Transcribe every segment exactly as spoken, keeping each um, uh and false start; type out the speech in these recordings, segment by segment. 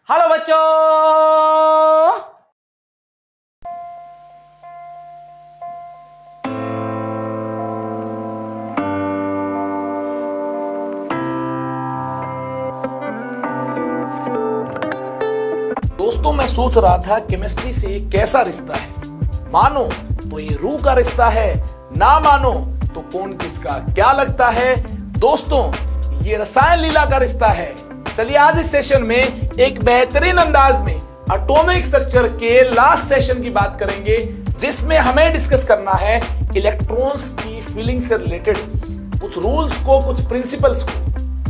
Hello बच्चों। दोस्तों, मैं सोच रहा था केमिस्ट्री से ये कैसा रिश्ता है। मानो तो ये रूह का रिश्ता है, ना मानो तो कौन किसका क्या लगता है। दोस्तों, ये रसायन लीला का रिश्ता है। चलिए आज इस सेशन में एक बेहतरीन अंदाज में एटॉमिक स्ट्रक्चर के लास्ट सेशन की बात करेंगे, जिसमें हमें डिस्कस करना है इलेक्ट्रॉन्स की फीलिंग से रिलेटेड कुछ रूल्स को, कुछ प्रिंसिपल्स को।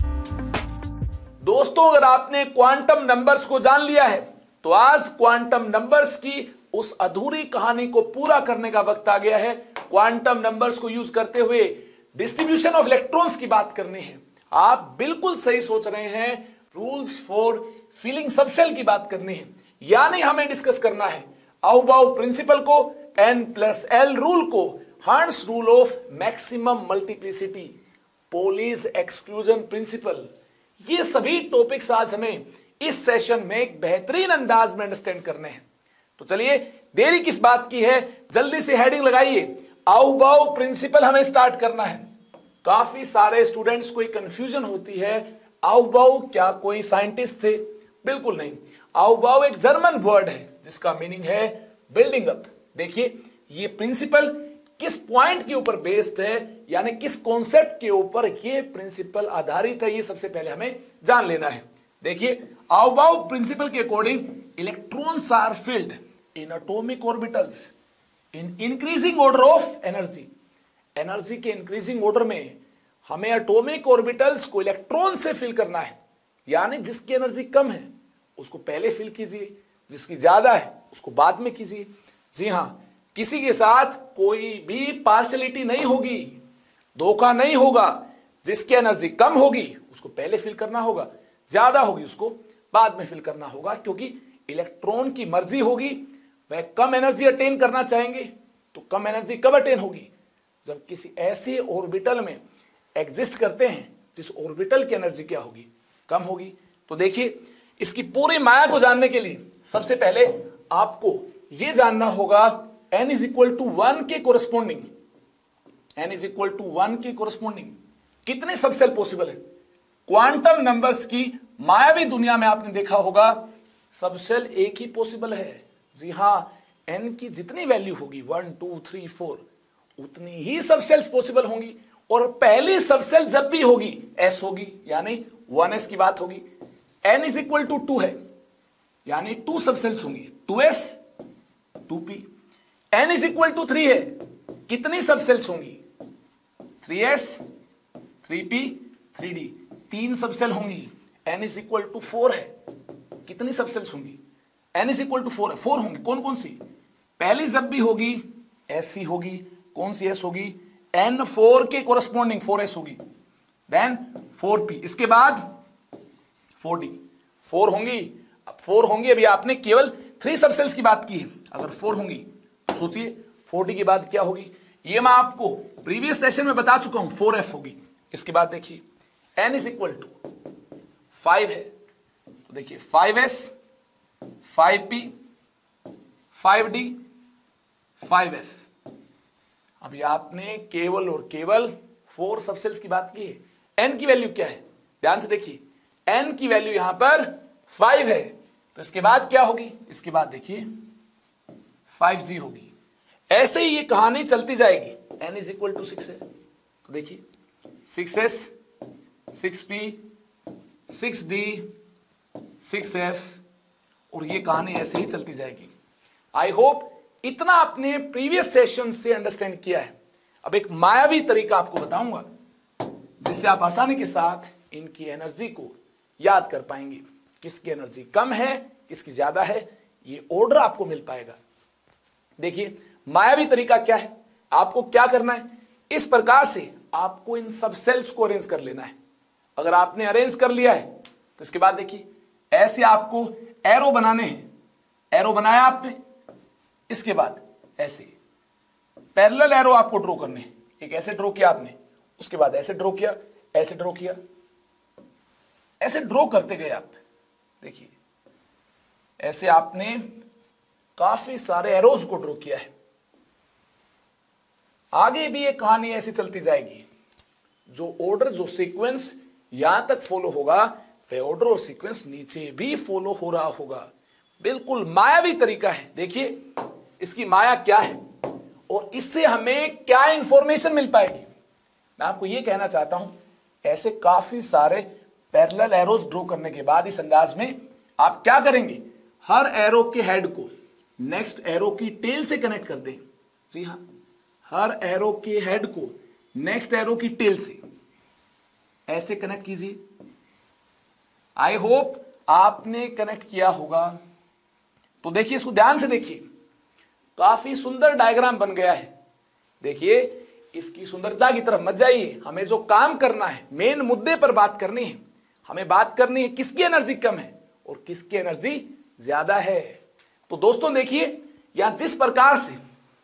दोस्तों, अगर आपने क्वांटम नंबर्स को जान लिया है तो आज क्वांटम नंबर्स की उस अधूरी कहानी को पूरा करने का वक्त आ गया है। क्वांटम नंबर्स को यूज करते हुए डिस्ट्रीब्यूशन ऑफ इलेक्ट्रॉन्स की बात करनी है। आप बिल्कुल सही सोच रहे हैं, रूल्स फॉर फीलिंग सबसेल की बात करनी है। यानी हमें डिस्कस करना है अहूबाउ प्रिंसिपल को, एन प्लस एल रूल को, Hund's rule of maximum multiplicity, Pauli's exclusion principle. ये सभी टॉपिक्स आज हमें इस सेशन में एक बेहतरीन अंदाज में अंडरस्टैंड करने हैं। तो चलिए, देरी किस बात की है, जल्दी से हेडिंग लगाइए। अहूबाउ प्रिंसिपल हमें स्टार्ट करना है। काफी सारे स्टूडेंट्स को एक कंफ्यूजन होती है, अहूबाउ क्या कोई साइंटिस्ट थे? बिल्कुल नहीं। अहूबाउ एक जर्मन वर्ड है जिसका मीनिंग है बिल्डिंग अप। देखिए, ये प्रिंसिपल किस पॉइंट के ऊपर बेस्ड है, यानी किस कॉन्सेप्ट के ऊपर ये प्रिंसिपल आधारित है, ये सबसे पहले हमें जान लेना है। देखिए, अहूबाउ प्रिंसिपल के according electrons are filled in atomic orbitals in increasing order of energy. Energy के इंक्रीजिंग ऑर्डर में हमें एटॉमिक ऑर्बिटल्स को इलेक्ट्रॉन से फिल करना है। यानी जिसकी एनर्जी कम है उसको पहले फिल कीजिए, जिसकी ज्यादा है उसको बाद में कीजिए। जी हां, किसी के साथ कोई भी पार्शियलिटी नहीं होगी, धोखा नहीं होगा। जिसकी एनर्जी कम होगी उसको पहले फिल करना होगा, ज्यादा होगी उसको बाद में फिल करना होगा, क्योंकि इलेक्ट्रॉन की मर्जी होगी। वह कम एनर्जी अटेन करना चाहेंगे तो कम एनर्जी कब अटेन होगी? जब किसी ऐसे ऑर्बिटल में एग्जिस्ट करते हैं जिस ऑर्बिटल की एनर्जी क्या होगी? कम होगी। तो देखिए, इसकी पूरी माया को जानने के लिए सबसे पहले आपको यह जानना होगा n is equal to one के corresponding n is equal to one के कोरस्पॉन्डिंग कितने सबसेल पॉसिबल है। क्वांटम नंबर्स की मायावी दुनिया में आपने देखा होगा सबसेल एक ही पॉसिबल है। जी हां, n की जितनी वैल्यू होगी वन टू थ्री फोर उतनी ही सबसेल्स पॉसिबल होंगी, और पहली सबसेल जब भी होगी s होगी, यानी वन एस की बात होगी। n is equal to two है, यानी टू सबसेल्स होंगी, two S two P. n is equal to three है, कितनी सबसेल्स होंगी? Three S three P three D, तीन सबसेल होंगी। n is equal to four है, कितनी सबसेल्स होंगी? n is equal to four है, फोर होंगी। कौन कौन सी? पहली जब भी होगी s ही होगी। कौन सी s होगी? एन फोर के कोरस्पॉन्डिंग फोर एस होगी, देन फोर पी, इसके बाद फोर डी, फोर होंगी। अब फोर होंगी, अभी आपने केवल थ्री सबसेल्स की बात की है। अगर फोर होंगी तो सोचिए फोर डी के बाद क्या होगी? ये मैं आपको प्रीवियस सेशन में बता चुका हूं, फोर एफ होगी। इसके बाद देखिए n is equal to five है, तो देखिए five S five P five D five F. अभी आपने केवल और केवल फोर सबसेल्स की बात की है। n की वैल्यू क्या है? ध्यान से देखिए, n की वैल्यू यहां पर फाइव है, तो इसके बाद क्या होगी? इसके बाद देखिए फाइव जी होगी। ऐसे ही ये कहानी चलती जाएगी। n is equal to six है, तो देखिए six S six P six D six F, और ये कहानी ऐसे ही चलती जाएगी। आई होप इतना आपने प्रीवियस सेशन से अंडरस्टैंड किया है। अब एक मायावी तरीका आपको बताऊंगा जिससे आप आसानी के साथ इनकी एनर्जी को याद कर पाएंगे। किसकी एनर्जी कम है, किसकी ज्यादा है, ये ऑर्डर आपको मिल पाएगा। देखिए, मायावी तरीका क्या है, आपको क्या करना है, इस प्रकार से आपको इन सब सेल्स को अरेंज कर लेना है। अगर आपने अरेंज कर लिया है तो इसके बाद देखिए ऐसे आपको एरो बनाने हैं। एरो बनाया आपने, इसके बाद ऐसे पैरेलल एरो आपको ड्रॉ करने हैं। एक ऐसे ड्रॉ किया आपने, उसके बाद ऐसे ड्रॉ किया, ऐसे ड्रॉ किया, ऐसे ड्रॉ करते गए आप। देखिए ऐसे आपने काफी सारे एरोज को ड्रॉ किया है। आगे भी ये कहानी ऐसी चलती जाएगी। जो ऑर्डर, जो सीक्वेंस यहां तक फॉलो होगा, वह ऑर्डर और सीक्वेंस नीचे भी फॉलो हो रहा होगा। बिल्कुल मायावी तरीका है। देखिए इसकी माया क्या है और इससे हमें क्या इंफॉर्मेशन मिल पाएगी। मैं आपको यह कहना चाहता हूं, ऐसे काफी सारे पैरेलल एरोज ड्रॉ करने के बाद इस अंदाज में आप क्या करेंगे, हर एरो के हेड को नेक्स्ट एरो की टेल से कनेक्ट कर दें। जी हां, हर एरो के हेड को नेक्स्ट एरो की टेल से ऐसे कनेक्ट कीजिए। आई होप आपने कनेक्ट किया होगा। तो देखिए, इसको ध्यान से देखिए, काफी सुंदर डायग्राम बन गया है। देखिए, इसकी सुंदरता की तरफ मत जाइए। हमें जो काम करना है, मेन मुद्दे पर बात करनी है। हमें बात करनी है किसकी एनर्जी कम है और किसकी एनर्जी ज्यादा है। तो दोस्तों देखिए, यहां जिस प्रकार से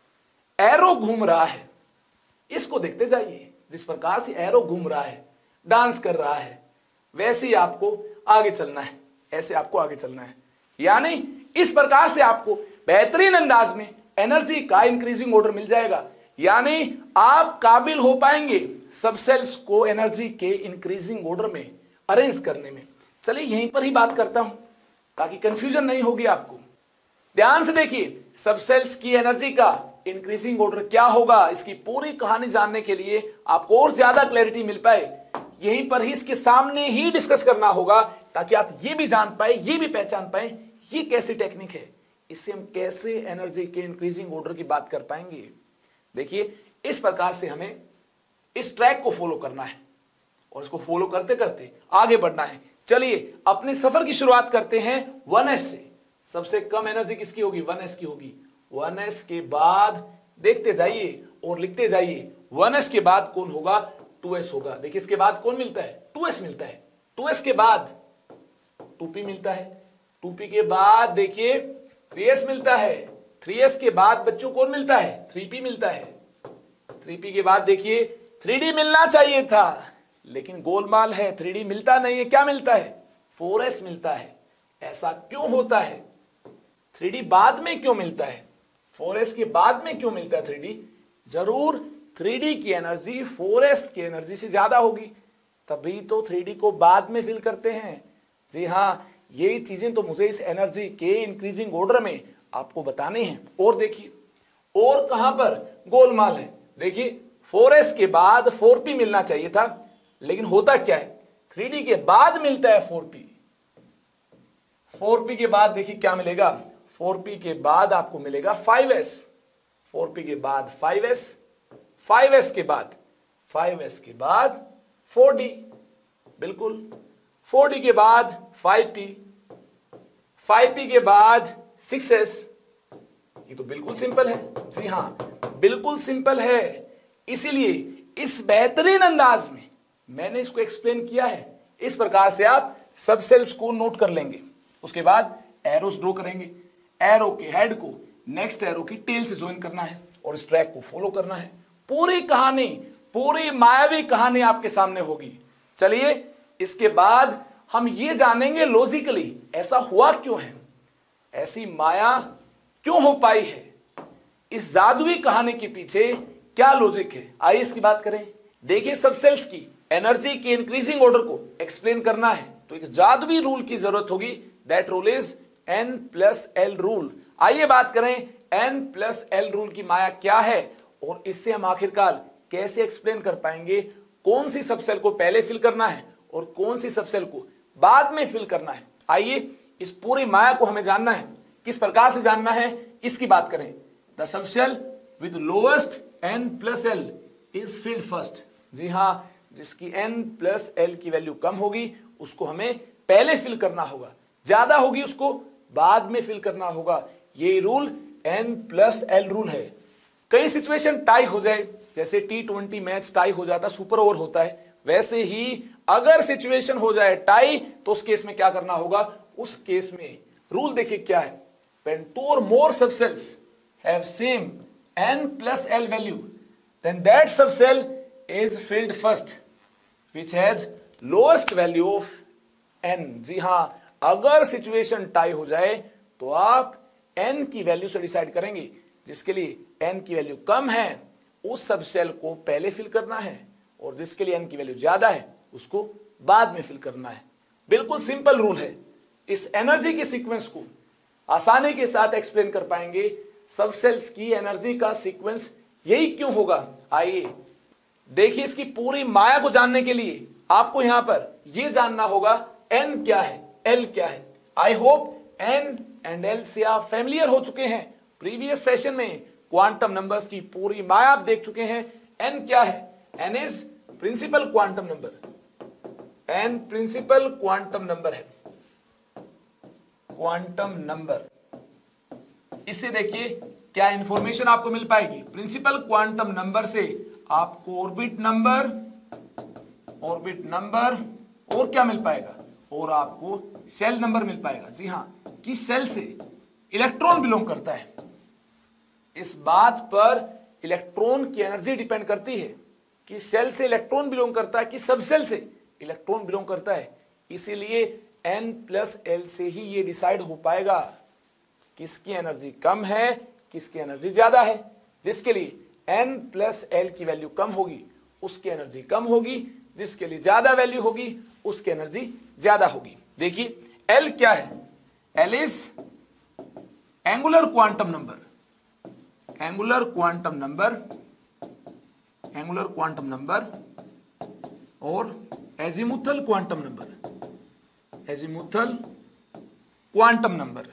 एरो घूम रहा है, इसको देखते जाइए। जिस प्रकार से एरो घूम रहा है, डांस कर रहा है, वैसे ही आपको आगे चलना है। ऐसे आपको आगे चलना है, यानी इस प्रकार से आपको बेहतरीन अंदाज में एनर्जी का इंक्रीजिंग ऑर्डर मिल जाएगा। यानी आप काबिल हो पाएंगे सब सेल्स को एनर्जी के इंक्रीजिंग ऑर्डर में अरेंज करने में। चलिए यहीं पर ही बात करता हूं ताकि कंफ्यूजन नहीं होगी आपको। ध्यान से देखिए, सब सेल्स की एनर्जी का इंक्रीजिंग ऑर्डर क्या होगा, इसकी पूरी कहानी जानने के लिए आपको और ज्यादा क्लैरिटी मिल पाए, यहीं पर ही इसके सामने ही डिस्कस करना होगा, ताकि आप ये भी जान पाए, ये भी पहचान पाए ये कैसी टेक्निक है, इससे हम कैसे एनर्जी के इंक्रीजिंग ऑर्डर की बात कर पाएंगे। देखिए, इस प्रकार से हमें इस ट्रैक को फॉलो करना है और इसको फॉलो करते करते आगे बढ़ना है। चलिए अपने सफर की शुरुआत करते हैं वन एस से। सबसे कम एनर्जी किसकी होगी, वन एस की होगी। वन एस के बाद देखते जाइए और लिखते जाइए, वन एस के बाद कौन होगा, टू एस होगा। देखिए इसके बाद कौन मिलता है, टू एस मिलता है। टू एस के बाद टू पी मिलता है। टू पी के बाद देखिए थ्री एस मिलता है। थ्री एस के बाद बच्चों कौन मिलता है, थ्री पी मिलता है। थ्री पी के बाद देखिए थ्री डी मिलना चाहिए था, लेकिन गोलमाल है, थ्री डी मिलता नहीं है। क्या मिलता है, फोर एस मिलता है। ऐसा क्यों होता है, थ्री डी बाद में क्यों मिलता है, फोर एस के बाद में क्यों मिलता है थ्री डी? जरूर थ्री डी की एनर्जी फोर एस की एनर्जी से ज्यादा होगी, तभी तो थ्री डी को बाद में फिल करते हैं। जी हाँ, यही चीजें तो मुझे इस एनर्जी के इंक्रीजिंग ऑर्डर में आपको बताने हैं। और देखिए और कहां पर गोलमाल है। देखिए फोर एस के बाद फोर पी मिलना चाहिए था, लेकिन होता क्या है, थ्री डी के बाद मिलता है फोर पी। फोर पी के बाद देखिए क्या मिलेगा, फोर पी के बाद आपको मिलेगा फाइव एस। फोर पी के बाद फाइव एस, फाइव एस के बाद फाइव एस के बाद फोर डी, बिल्कुल फोर डी के बाद फाइव पी, फाइव पी के बाद सिक्स एस। ये तो बिल्कुल सिंपल है। जी हां, बिल्कुल सिंपल है। इसीलिए इस बेहतरीन अंदाज में मैंने इसको एक्सप्लेन किया है। इस प्रकार से आप सब सेल्स को नोट कर लेंगे। उसके बाद एरोस ड्रॉ करेंगे। एरो के हेड को नेक्स्ट एरो की टेल से ज्वाइन करना है और इस ट्रैक को फॉलो करना है। पूरी कहानी, पूरी मायावी कहानी आपके सामने होगी। चलिए इसके बाद हम ये जानेंगे लॉजिकली ऐसा हुआ क्यों है, ऐसी माया क्यों हो पाई है, इस जादुई कहानी के पीछे क्या लॉजिक है। आइए इसकी बात करें। देखिए सब सेल्स की एनर्जी के इंक्रीजिंग ऑर्डर को एक्सप्लेन करना है तो एक जादुई रूल की जरूरत होगी। That rule is N plus L rule. आइए बात करें एन प्लस एल रूल की माया क्या है और इससे हम आखिरकार कैसे एक्सप्लेन कर पाएंगे कौन सी सबसेल को पहले फिल करना है और कौन सी सबसेल को बाद में फिल करना है। आइए इस पूरी माया को हमें जानना है। किस प्रकार से जानना है इसकी बात करें। The subshell with lowest N plus L is filled first. जी हां, जिसकी n प्लस एल की वैल्यू कम होगी उसको हमें पहले फिल करना होगा, ज्यादा होगी उसको बाद में फिल करना होगा। ये rule n plus L rule है। कई सिचुएशन टाई हो जाए, जैसे टी ट्वेंटी मैच टाई हो जाता, सुपर ओवर होता है, वैसे ही अगर सिचुएशन हो जाए टाई तो उस केस में क्या करना होगा। उस केस में रूल देखिए क्या है। When two or more subcells have same n plus l value, then that subcell is filled first, which has lowest value of n। जी हाँ, अगर सिचुएशन टाई हो जाए तो आप n की वैल्यू से डिसाइड करेंगे। जिसके लिए n की वैल्यू कम है उस सब सेल को पहले फिल करना है, और जिसके लिए n की वैल्यू ज्यादा है उसको बाद में फिल करना है। बिल्कुल सिंपल रूल है। इस एनर्जी के सीक्वेंस को आसानी के साथ एक्सप्लेन कर पाएंगे। सब सेल्स की एनर्जी का सीक्वेंस यही क्यों होगा, आइए देखिए। इसकी पूरी माया को जानने के लिए आपको यहां पर यह जानना होगा n क्या है, l क्या है। I hope n and l से आप फैमिलियर हो चुके हैं। प्रीवियस सेशन में क्वांटम नंबर्स की पूरी माया आप देख चुके हैं। n क्या है, n is principal quantum number, n principal quantum number है, क्वांटम नंबर। इससे देखिए क्या इंफॉर्मेशन आपको मिल पाएगी। प्रिंसिपल क्वांटम नंबर से आपको ऑर्बिट नंबर, ऑर्बिट नंबर और क्या मिल पाएगा, और आपको शेल नंबर मिल पाएगा। जी हां, कि शेल से इलेक्ट्रॉन बिलोंग करता है। इस बात पर इलेक्ट्रॉन की एनर्जी डिपेंड करती है कि सेल से इलेक्ट्रॉन बिलोंग करता है कि सब सेल से इलेक्ट्रॉन बिलोंग करता है। इसीलिए n प्लस एल से ही ये डिसाइड हो पाएगा किसकी एनर्जी कम है, किसकी एनर्जी ज्यादा है। जिसके लिए n प्लस एल की वैल्यू कम होगी उसकी एनर्जी कम होगी, जिसके लिए ज्यादा वैल्यू होगी उसकी एनर्जी ज्यादा होगी। देखिए l क्या है, l is angular quantum number, angular quantum number, angular quantum number और azimuthal quantum number, azimuthal quantum number.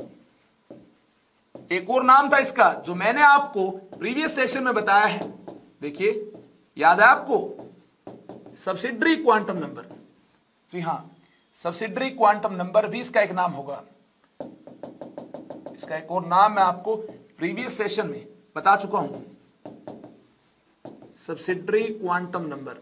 एक और नाम था इसका जो मैंने आपको प्रीवियस सेशन में बताया है। देखिए याद है आपको, सब्सिडरी क्वांटम नंबर। जी हां, सब्सिडरी क्वांटम नंबर भी इसका एक नाम होगा। इसका एक और नाम मैं आपको प्रीवियस सेशन में बता चुका हूं, सब्सिडरी क्वांटम नंबर।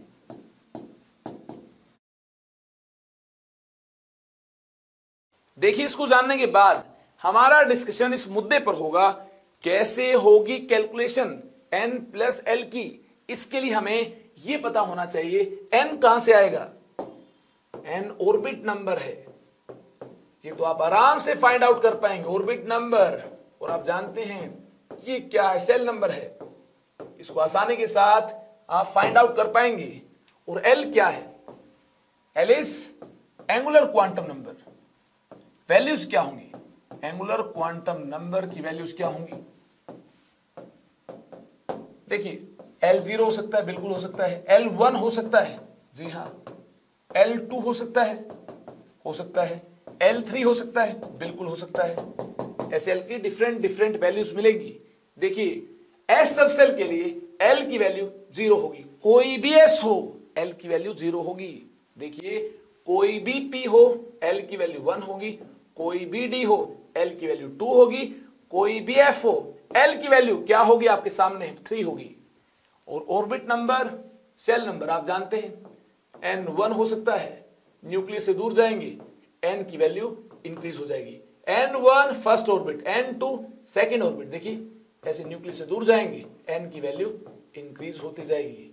देखिए इसको जानने के बाद हमारा डिस्कशन इस मुद्दे पर होगा कैसे होगी कैलकुलेशन n प्लस एल की। इसके लिए हमें यह पता होना चाहिए n कहां से आएगा, n ऑर्बिट नंबर है। ये तो आप आराम से फाइंड आउट कर पाएंगे, ऑर्बिट नंबर। और आप जानते हैं ये क्या है, सेल नंबर है। इसको आसानी के साथ आप फाइंड आउट कर पाएंगे। और l क्या है, l is angular quantum number. Values क्या होंगी, एंगुलर क्वांटम नंबर की वैल्यूज क्या होंगी। देखिए एल जीरो हो सकता है, बिल्कुल हो सकता है। एल वन हो सकता है, जी हां। एल टू हो सकता है, हो सकता है। एल थ्री हो सकता है, बिल्कुल हो सकता है। ऐसे एल की डिफरेंट डिफरेंट वैल्यूज मिलेंगी। देखिए एस सब सेल के लिए एल की वैल्यू जीरो होगी, कोई भी एस हो एल की वैल्यू जीरो होगी। देखिए कोई भी पी हो एल की वैल्यू वन होगी, कोई भी डी हो एल की वैल्यू टू होगी, कोई भी एफ हो एल की वैल्यू क्या होगी आपके सामने, थ्री होगी। और ऑर्बिट नंबर, शेल नंबर आप जानते हैं एन वन हो सकता है, न्यूक्लियस से दूर जाएंगे एन की वैल्यू इंक्रीज हो जाएगी। N one first orbit, N two second orbit. देखिए ऐसे न्यूक्लियस से दूर जाएंगे एन की वैल्यू इंक्रीज होती जाएगी।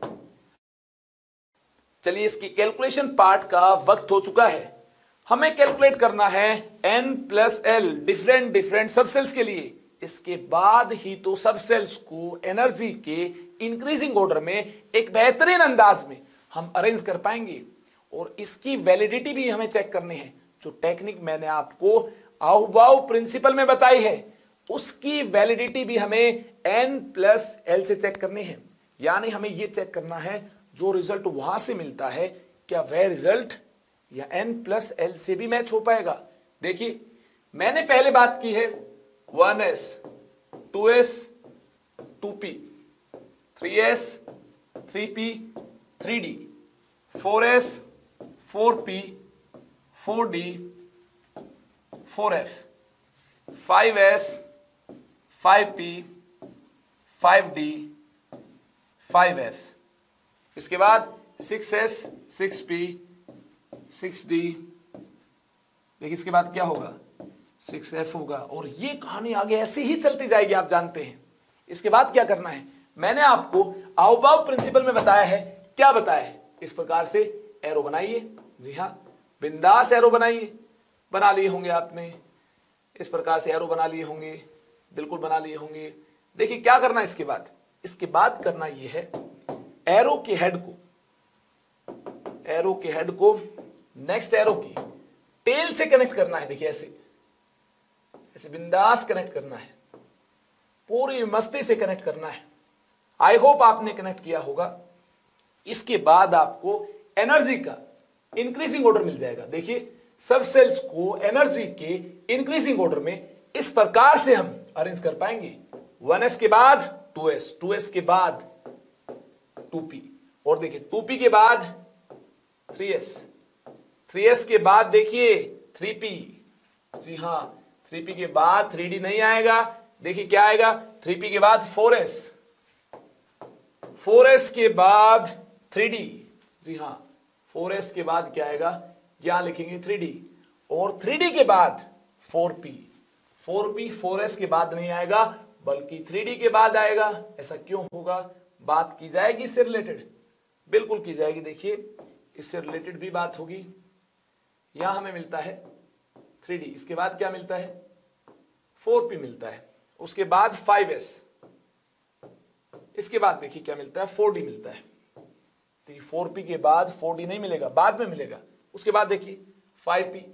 चलिए इसकी कैलकुलेशन पार्ट का वक्त हो चुका है। हमें कैलकुलेट करना है n plus L different different subshells के लिए। इसके बाद ही तो सबसेल्स को एनर्जी के इंक्रीजिंग ऑर्डर में एक बेहतरीन अंदाज में हम अरेंज कर पाएंगे। और इसकी वैलिडिटी भी हमें चेक करनी है। जो टेक्निक मैंने आपको आउबाउ प्रिंसिपल में बताई है उसकी वैलिडिटी भी हमें n प्लस एल से चेक करनी है। यानी हमें यह चेक करना है जो रिजल्ट वहां से मिलता है क्या वह रिजल्ट या n प्लस एल से भी मैच हो पाएगा। देखिए मैंने पहले बात की है one S, two S, two P, three S, three P, three D, four S, four P, four D, four F, five S, five P, five D, five F. इसके बाद six S, six P, six D. देखिए इसके बाद क्या होगा, six F होगा। और ये कहानी आगे ऐसी ही चलती जाएगी, आप जानते हैं। इसके बाद क्या करना है मैंने आपको आउबाउ प्रिंसिपल में बताया है। क्या बताया है, इस प्रकार से एरो बनाइए। जी हाँ, बिंदास एरो बनाइए, बना लिए होंगे आपने। इस प्रकार से एरो बना लिए होंगे, बिल्कुल बना लिए होंगे। देखिए क्या करना है इसके बाद, इसके बाद करना यह है एरो के हेड को, एरो के हेड को नेक्स्ट एरो की टेल से कनेक्ट करना है। देखिए ऐसे ऐसे बिंदास कनेक्ट करना है, पूरी मस्ती से कनेक्ट करना है। आई होप आपने कनेक्ट किया होगा। इसके बाद आपको एनर्जी का इंक्रीजिंग ऑर्डर मिल जाएगा। देखिए सब सेल्स को एनर्जी के इंक्रीजिंग ऑर्डर में इस प्रकार से हम अरेंज कर पाएंगे। वन एस के बाद टू एस, टू एस के बाद टू पी, और देखिए टू पी के बाद थ्री एस, थ्री एस के बाद देखिए थ्री पी। जी हां, थ्री पी के बाद थ्री डी नहीं आएगा। देखिए क्या आएगा, थ्री पी के बाद फोर एस, फोर एस के बाद थ्री डी। जी हां, फोर एस के बाद क्या आएगा, यहां लिखेंगे थ्री डी, और थ्री डी के बाद four P, four P four S के बाद नहीं आएगा बल्कि थ्री डी के बाद आएगा। ऐसा क्यों होगा, बात की जाएगी इससे रिलेटेड, बिल्कुल की जाएगी। देखिए इससे रिलेटेड भी बात होगी। यहां हमें मिलता है थ्री डी, इसके बाद क्या मिलता है, फोर पी मिलता है, उसके बाद फाइव एस, इसके बाद देखिए क्या मिलता है, फोर डी मिलता है। तो फोर पी के बाद फोर डी नहीं मिलेगा, बाद में मिलेगा। उसके बाद देखिए फाइव पी,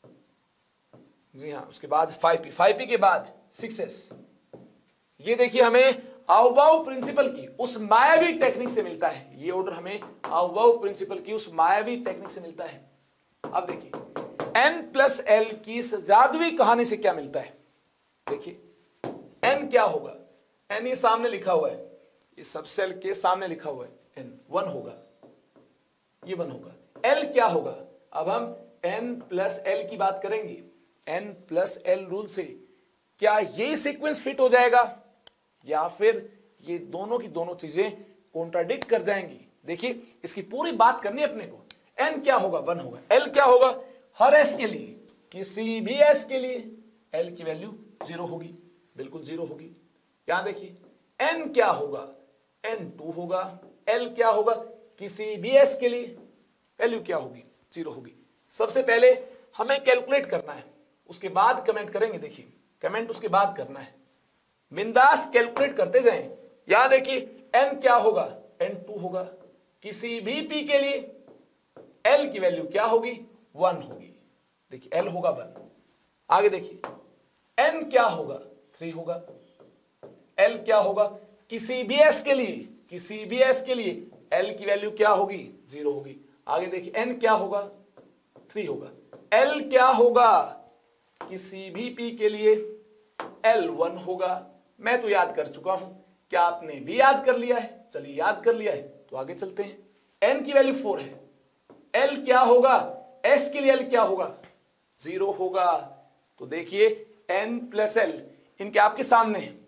जी हां, उसके बाद फाइव पी, फाइव पी के बाद सिक्स एस। ये देखिए हमें आउबाउ प्रिंसिपल की उस मायावी टेक्निक से मिलता है। ये ऑर्डर हमें आउबाउ प्रिंसिपल की उस मायावी टेक्निक से मिलता है। अब देखिए एन प्लस एल की इस जादुई कहानी से क्या मिलता है। देखिए एन क्या होगा, एन ये सामने लिखा हुआ है, इस सब सेल के सामने लिखा हुआ है, एन वन होगा, ये वन होगा। एल क्या होगा, अब हम एन प्लस एल की बात करेंगे। एन प्लस एल रूल से क्या ये सीक्वेंस फिट हो जाएगा या फिर ये दोनों की दोनों चीजें कॉन्ट्राडिक्ट कर जाएंगी। देखिए इसकी पूरी बात करनी है अपने को। एन क्या होगा, वन होगा। एल क्या होगा, हर एस के लिए, किसी भी एस के लिए एल की वैल्यू जीरो होगी, बिल्कुल जीरो होगी। यहां देखिए एन क्या होगा, एन टू होगा। एल क्या होगा, किसी भी एस के लिए वैल्यू क्या होगी, जीरो होगी। सबसे पहले हमें कैलकुलेट करना है, उसके बाद कमेंट करेंगे। देखिए कमेंट उसके बाद करना है, बिंदास कैलकुलेट करते जाएं। यहां देखिए एन क्या होगा, एन टू होगा। किसी भी पी के लिए एल की वैल्यू क्या होगी, वन होगी। देखिए एल होगा वन। आगे देखिए एन क्या होगा, थ्री होगा। एल क्या होगा, किसी भी एस के लिए, किसी भी एस के लिए एल की वैल्यू क्या होगी, जीरो होगी। आगे देखिए एन क्या होगा, थ्री होगा। एल क्या होगा, किसी भी पी के लिए एल वन होगा। मैं तो याद कर चुका हूं, क्या आपने भी याद कर लिया है? चलिए याद कर लिया है तो आगे चलते हैं। एन की वैल्यू फोर है। एल क्या होगा, एस के लिए एल क्या होगा, जीरो होगा। तो देखिए एन प्लस एल इनके आपके सामने है।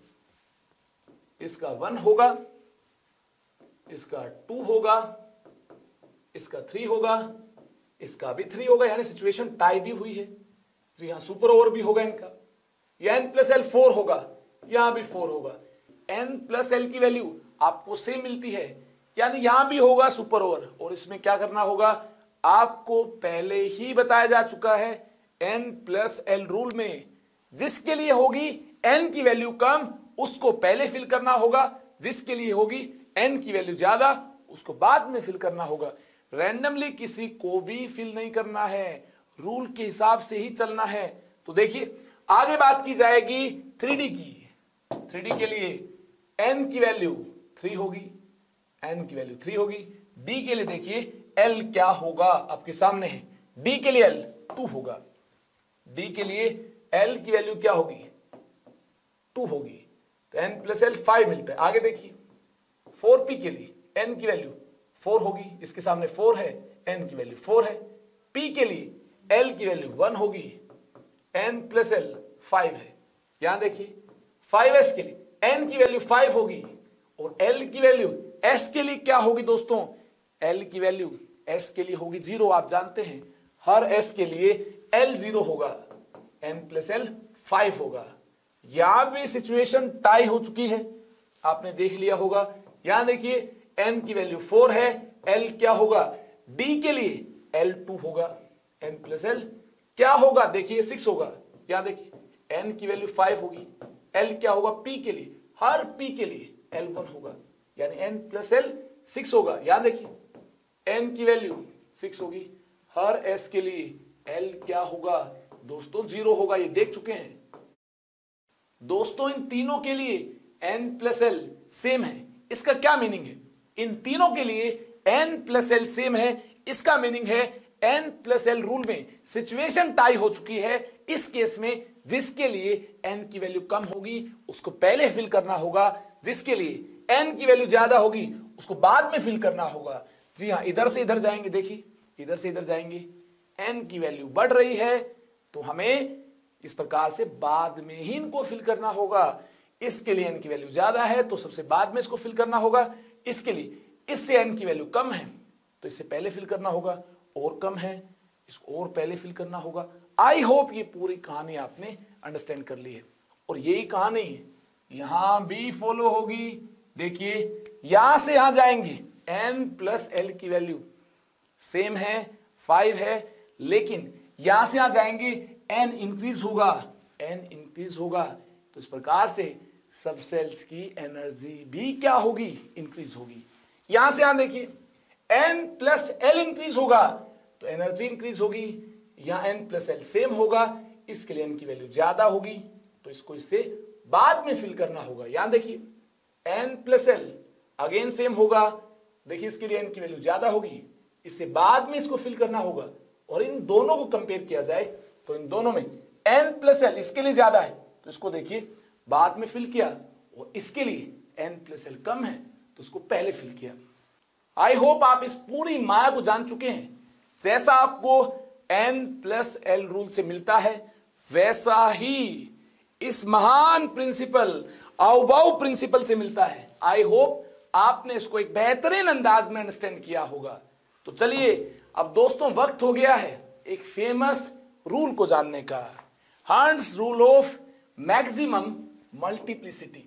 इसका वन होगा, इसका टू होगा, इसका थ्री होगा, इसका भी थ्री होगा, यानी सिचुएशन टाई भी हुई है। जी हाँ, सुपर ओवर भी होगा इनका। या एन प्लस एल फोर होगा, यहां भी फोर होगा। एन प्लस एल की वैल्यू आपको सेम मिलती है, यानी यहां भी होगा सुपर ओवर। और इसमें क्या करना होगा, आपको पहले ही बताया जा चुका है एन प्लस एल रूल में, जिसके लिए होगी एन की वैल्यू कम उसको पहले फिल करना होगा, जिसके लिए होगी एन की वैल्यू ज्यादा उसको बाद में फिल करना होगा। रैंडमली किसी को भी फिल नहीं करना है, रूल के हिसाब से ही चलना है। तो देखिए आगे बात की जाएगी थ्री डी की। थ्री डी के लिए एन की वैल्यू थ्री होगी, एन की वैल्यू थ्री होगी। डी के लिए देखिए एल क्या होगा, आपके सामने है। डी के लिए एल टू होगा। डी के लिए एल की वैल्यू क्या होगी, टू होगी। तो एन प्लस एल फाइव मिलता है। आगे देखिए फोर पी के लिए एन की वैल्यू फोर होगी, इसके सामने फोर है, एन की वैल्यू फोर है। पी के लिए एल की वैल्यू वन होगी, एन प्लस एल फाइव है। यहां देखिए फाइव एस के लिए एन की वैल्यू फाइव होगी और एल की वैल्यू एस के लिए क्या होगी दोस्तों, एल की वैल्यू एस के लिए होगी जीरो। आप जानते हैं हर एस के लिए एल जीरो होगा, एन प्लस एल फाइव होगा। यहां भी सिचुएशन टाई हो चुकी है, आपने देख लिया होगा। यहां देखिए एन की वैल्यू फोर है, एल क्या होगा, डी के लिए एल टू होगा, एन प्लस एल क्या होगा, देखिए सिक्स होगा। यहां देखिए एन की वैल्यू फाइव होगी, एल क्या होगा पी के लिए, हर पी के लिए एल वन होगा, यानी एन प्लस एल सिक्स होगा। याद देखिए एन की वैल्यू सिक्स होगी, हर एस के लिए एल क्या होगा दोस्तों जीरो होगा, ये देख चुके हैं दोस्तों। इन तीनों के लिए एन प्लस एल सेम है, इसका क्या मीनिंग है, इन तीनों के लिए एन प्लस एल सेम है, इसका मीनिंग है एन प्लस एल रूल में सिचुएशन टाई हो चुकी है। इस केस में जिसके लिए एन की वैल्यू कम होगी उसको पहले फिल करना होगा, जिसके लिए एन की वैल्यू ज्यादा होगी उसको बाद में फिल करना होगा। जी हाँ, इधर से इधर जाएंगे, देखिए इधर से इधर जाएंगे, एन की वैल्यू बढ़ रही है तो हमें इस प्रकार से बाद में ही इनको फिल करना होगा। इसके लिए एन की वैल्यू ज्यादा है तो सबसे बाद में इसको फिल करना होगा, इसके लिए इससे एन की वैल्यू कम है तो इससे पहले फिल करना होगा, और कम है इसको और पहले फिल करना होगा। आई होप ये पूरी कहानी आपने अंडरस्टैंड कर ली है, और यही कहानी यहां भी फॉलो होगी। देखिए यहां से यहां जाएंगे, एन प्लस एल की वैल्यू सेम है, फाइव है, लेकिन यहां से यहां जाएंगे एन इंक्रीज होगा, एन इंक्रीज होगा तो इस प्रकार से सब सेल्स की एनर्जी भी क्या होगी इंक्रीज होगी। यहां से यहां देखिए एन प्लस एल इंक्रीज होगा तो एनर्जी इंक्रीज होगी, यहां एन प्लस एल सेम होगा, इसके लिए एन की वैल्यू ज्यादा होगी तो इसको इससे बाद में फिल करना होगा। यहां देखिए N plus L again same होगा, देखिए इसके लिए एन की वैल्यू ज्यादा होगी, इससे बाद में इसको फिल करना होगा। और इन दोनों को कंपेयर किया जाए तो इन दोनों में एन प्लस एल इसके लिए ज्यादा है तो इसको देखिए बाद में फिल किया, और इसके लिए एन प्लस एल कम है तो इसको पहले फिल किया। आई होप आप इस पूरी माया को जान चुके हैं। जैसा आपको एन प्लस एल रूल से मिलता है वैसा ही इस महान प्रिंसिपल आउबाउ प्रिंसिपल से मिलता है। आई होप आपने इसको एक बेहतरीन अंदाज में अंडरस्टैंड किया होगा। तो चलिए अब दोस्तों वक्त हो गया है एक फेमस रूल को जानने का, Hund's rule of maximum multiplicity.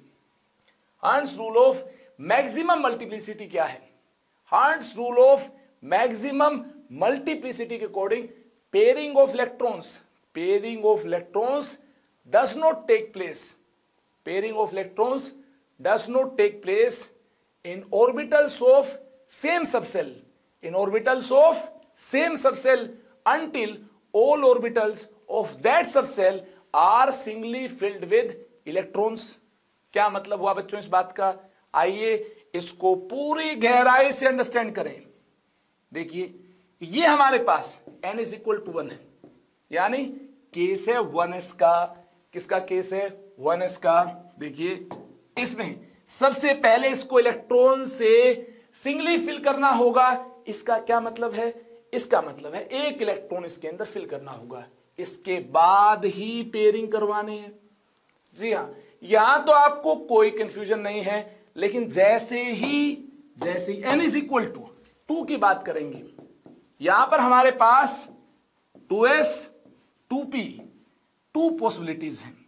Hund's rule of maximum multiplicity क्या है? Hund's rule of maximum multiplicity के according pairing of electrons pairing of electrons does not take place pairing of electrons does not take place in orbitals of same subcell in orbitals of same subcell until all orbitals of that subcell are singly filled with electrons। क्या मतलब हुआ बच्चों इस बात का? आइए इसको पूरी गहराई से अंडरस्टैंड करें। देखिए ये हमारे पास n is equal to one है, यानी केस है वन एस का। किसका केस है? वन एस का। देखिए इसमें सबसे पहले इसको इलेक्ट्रॉन से सिंगली फिल करना होगा। इसका क्या मतलब है? इसका मतलब है एक इलेक्ट्रॉन इसके अंदर फिल करना होगा, इसके बाद ही पेयरिंग करवानी है। जी हाँ, यहां तो आपको कोई कंफ्यूजन नहीं है, लेकिन जैसे ही जैसे ही n is equal to two की बात करेंगे, यहां पर हमारे पास two S two P two possibilities हैं।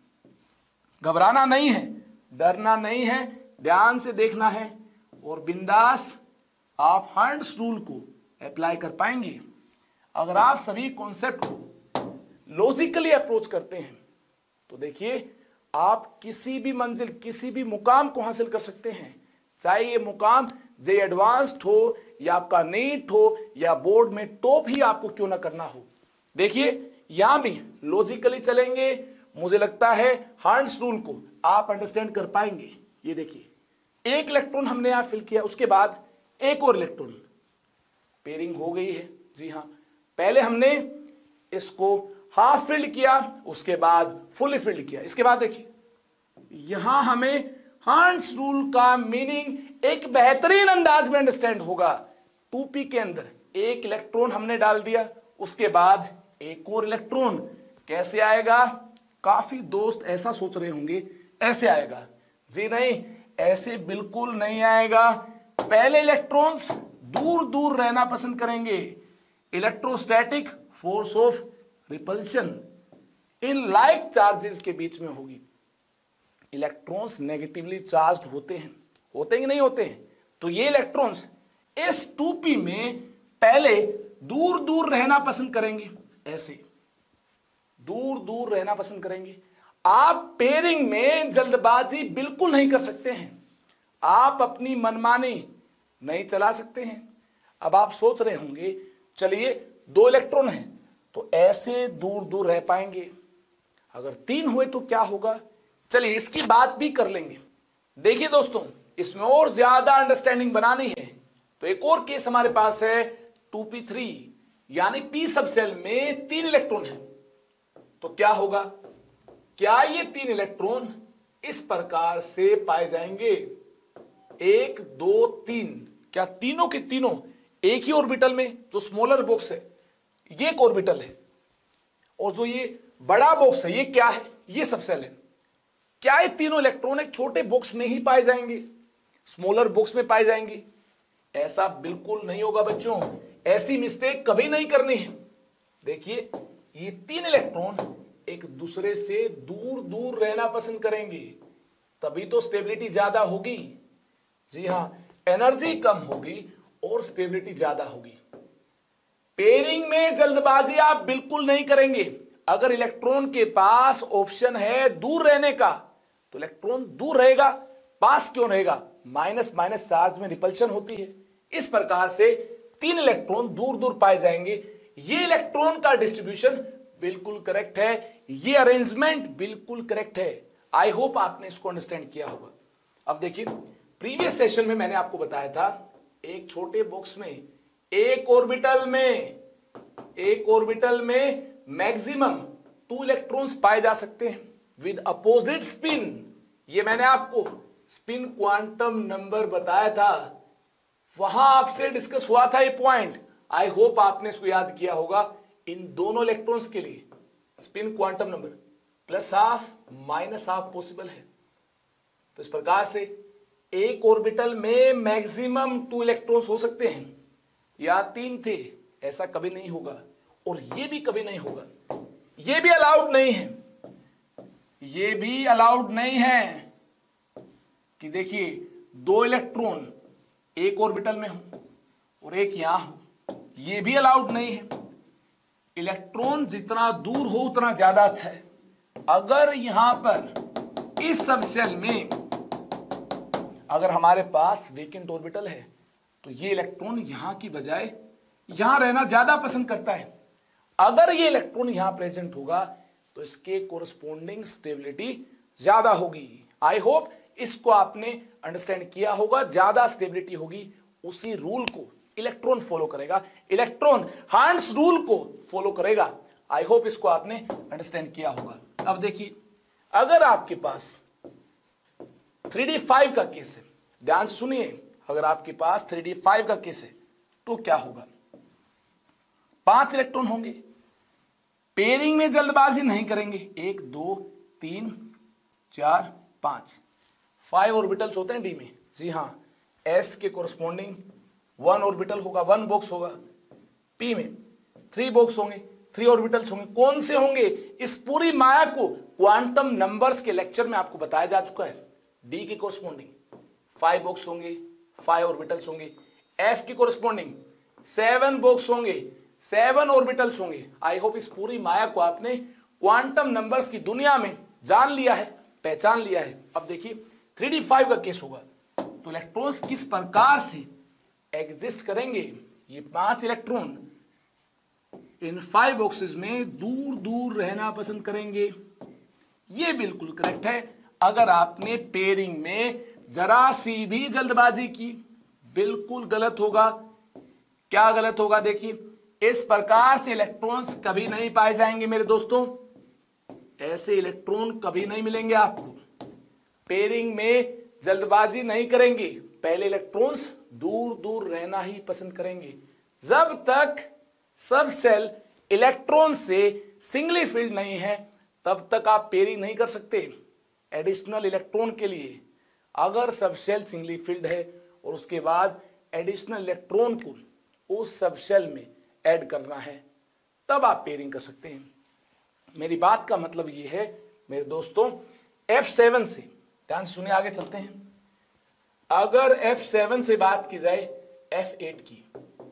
घबराना नहीं है, डरना नहीं है, ध्यान से देखना है और बिंदास आप हंट्स रूल को अप्लाई कर पाएंगे। अगर आप सभी कॉन्सेप्ट को लॉजिकली अप्रोच करते हैं तो देखिए आप किसी भी मंजिल किसी भी मुकाम को हासिल कर सकते हैं, चाहे ये मुकाम जे एडवांस्ड हो या आपका नीट हो या बोर्ड में टॉप ही आपको क्यों ना करना हो। देखिए यहां भी लॉजिकली चलेंगे, मुझे लगता है हंट्स रूल को आप अंडरस्टैंड कर पाएंगे। ये देखिए एक इलेक्ट्रॉन हमने यहां फिल किया, उसके बाद एक और इलेक्ट्रॉन, पेयरिंग हो गई है। जी हां, पहले हमने इसको हाफ फिल्ड किया, उसके बाद फुली फिल्ड किया। इसके बाद देखिए यहां हमें हंट्स रूल का मीनिंग एक बेहतरीन अंदाज में अंडरस्टैंड होगा। टू पी के अंदर एक इलेक्ट्रॉन हमने डाल दिया, उसके बाद एक और इलेक्ट्रॉन कैसे आएगा? काफी दोस्त ऐसा सोच रहे होंगे ऐसे आएगा। जी नहीं, ऐसे बिल्कुल नहीं आएगा। पहले इलेक्ट्रॉन्स दूर दूर रहना पसंद करेंगे। Electrostatic force of repulsion in like charges के बीच में होगी। इलेक्ट्रॉन्स नेगेटिवली चार्ज्ड होते हैं, होते कि नहीं होते हैं? तो ये इलेक्ट्रॉन्स इस टू पी में पहले दूर दूर रहना पसंद करेंगे, ऐसे दूर दूर रहना पसंद करेंगे। आप पेयरिंग में जल्दबाजी बिल्कुल नहीं कर सकते हैं, आप अपनी मनमानी नहीं चला सकते हैं। अब आप सोच रहे होंगे चलिए दो इलेक्ट्रॉन हैं तो ऐसे दूर दूर रह पाएंगे, अगर तीन हुए तो क्या होगा, चलिए इसकी बात भी कर लेंगे। देखिए दोस्तों, इसमें और ज्यादा अंडरस्टैंडिंग बनानी है तो एक और केस हमारे पास है टू पी थ्री, यानी पी सब सेल में तीन इलेक्ट्रॉन है। तो क्या होगा, क्या ये तीन इलेक्ट्रॉन इस प्रकार से पाए जाएंगे, एक दो तीन, क्या तीनों के तीनों एक ही ऑर्बिटल में, जो स्मॉलर बॉक्स है ये एक ऑर्बिटल है और जो ये बड़ा बॉक्स है ये क्या है, ये सब सेल है। क्या ये तीनों इलेक्ट्रॉन एक छोटे बॉक्स में ही पाए जाएंगे, स्मॉलर बॉक्स में पाए जाएंगे? ऐसा बिल्कुल नहीं होगा बच्चों, ऐसी मिस्टेक कभी नहीं करनी है। देखिए ये तीन इलेक्ट्रॉन एक दूसरे से दूर दूर रहना पसंद करेंगे, तभी तो स्टेबिलिटी ज्यादा होगी। जी हां, एनर्जी कम होगी और स्टेबिलिटी ज्यादा होगी। पेयरिंग में जल्दबाजी आप बिल्कुल नहीं करेंगे। अगर इलेक्ट्रॉन के पास ऑप्शन है दूर रहने का तो इलेक्ट्रॉन दूर रहेगा, पास क्यों रहेगा, माइनस माइनस चार्ज में रिपल्शन होती है। इस प्रकार से तीन इलेक्ट्रॉन दूर दूर पाए जाएंगे। ये इलेक्ट्रॉन का डिस्ट्रीब्यूशन बिल्कुल करेक्ट है, ये अरेंजमेंट बिल्कुल करेक्ट है। आई होप आपने इसको अंडरस्टैंड किया होगा। अब देखिए, प्रीवियस सेशन में मैंने आपको बताया था एक छोटे बॉक्स में एक ऑर्बिटल में एक ऑर्बिटल में मैक्सिमम टू इलेक्ट्रॉन्स पाए जा सकते हैं विद अपोजिट स्पिन। ये मैंने आपको स्पिन क्वांटम नंबर बताया था, वहां आपसे डिस्कस हुआ था ये पॉइंट। आई होप आपने इसको याद किया होगा। इन दोनों इलेक्ट्रॉन्स के लिए spin quantum number plus half minus half possible है। तो इस प्रकार से एक ऑर्बिटल में मैक्सिमम टू इलेक्ट्रॉन्स हो सकते हैं, या तीन थे, ऐसा कभी नहीं होगा। और ये भी कभी नहीं होगा, ये भी अलाउड नहीं है, ये भी अलाउड नहीं है कि देखिए दो इलेक्ट्रॉन एक ऑर्बिटल में हो और एक यहां हो, ये भी अलाउड नहीं है। इलेक्ट्रॉन जितना दूर हो उतना ज्यादा अच्छा है। अगर यहां पर इस सब सेल में अगर हमारे पास वेकेंट ऑर्बिटल है तो ये इलेक्ट्रॉन यहां की बजाय यहां रहना ज्यादा पसंद करता है। अगर ये इलेक्ट्रॉन यहां प्रेजेंट होगा तो इसके कोरस्पोंडिंग स्टेबिलिटी ज्यादा होगी। आई होप इसको आपने अंडरस्टैंड किया होगा। ज्यादा स्टेबिलिटी होगी, उसी रूल को इलेक्ट्रॉन फॉलो करेगा, इलेक्ट्रॉन हार्न्स रूल को फॉलो करेगा। आई होप इसको आपने अंडरस्टैंड किया होगा। अब देखिए, अगर आपके पास थ्री डी फाइव का केस है, ध्यान से सुनिए, अगर आपके पास थ्री डी फाइव का केस है तो क्या होगा, पांच इलेक्ट्रॉन होंगे। पेयरिंग में जल्दबाजी नहीं करेंगे, एक दो तीन चार पांच, फाइव ऑर्बिटल्स होते हैं डी में। जी हां, एस के कोरस्पोंडिंग वन ऑर्बिटल होगा, वन बॉक्स होगा। पी में थ्री बॉक्स होंगे, थ्री ऑर्बिटल्स होंगे। कौन से होंगे, इस पूरी माया को क्वांटम नंबर्स के लेक्चर में आपको बताया जा चुका है। डी के कोरस्पोंडिंग फाइव बॉक्स होंगे, फाइव ऑर्बिटल्स होंगे। एफ की कोरस्पोंडिंग सेवन बॉक्स होंगे, सेवन ऑर्बिटल्स होंगे। आई होप इस पूरी माया को आपने क्वांटम नंबर्स की दुनिया में जान लिया है, पहचान लिया है। अब देखिए थ्री डी फाइव का केस होगा तो इलेक्ट्रॉन्स किस प्रकार से एग्जिस्ट करेंगे। ये पांच इलेक्ट्रॉन इन फाइव बॉक्सेस में दूर दूर रहना पसंद करेंगे। ये बिल्कुल करेक्ट है। अगर आपने पेयरिंग में जरा सी भी जल्दबाजी की, बिल्कुल गलत होगा। क्या गलत होगा, देखिए, इस प्रकार से इलेक्ट्रॉन्स कभी नहीं पाए जाएंगे मेरे दोस्तों। ऐसे इलेक्ट्रॉन कभी नहीं मिलेंगे आपको। पेयरिंग में जल्दबाजी नहीं करेंगे, पहले इलेक्ट्रॉन्स दूर दूर रहना ही पसंद करेंगे। जब तक सब सेल इलेक्ट्रॉन से सिंगली फिल्ड नहीं है तब तक आप पेयरिंग नहीं कर सकते एडिशनल इलेक्ट्रॉन के लिए। अगर सब सेल सिंगली फिल्ड है और उसके बाद एडिशनल इलेक्ट्रॉन को उस सब सेल में ऐड करना है तब आप पेयरिंग कर सकते हैं। मेरी बात का मतलब यह है मेरे दोस्तों, एफ सेवन से, ध्यान से सुनिए, आगे चलते हैं। अगर एफ सेवन से बात की जाए एफ एट की,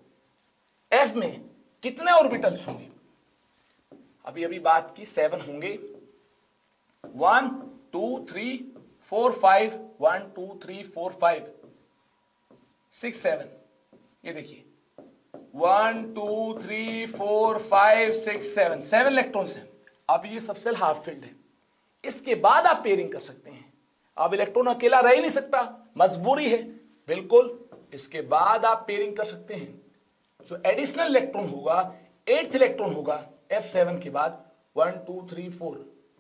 एफ में कितने ऑर्बिटल्स होंगे, अभी अभी बात की सेवन होंगे। One two three four five, one two three four five six seven, ये देखिए one two three four five six seven, seven electrons हैं। अब ये सबसेल हाफ फिल्ड है, इसके बाद आप पेयरिंग कर सकते हैं। अब इलेक्ट्रॉन अकेला रह ही नहीं सकता, मजबूरी है, बिल्कुल इसके बाद आप पेयरिंग कर सकते हैं। जो एडिशनल इलेक्ट्रॉन होगा, एट्थ इलेक्ट्रॉन होगा एफ सेवन के बाद, one two three four,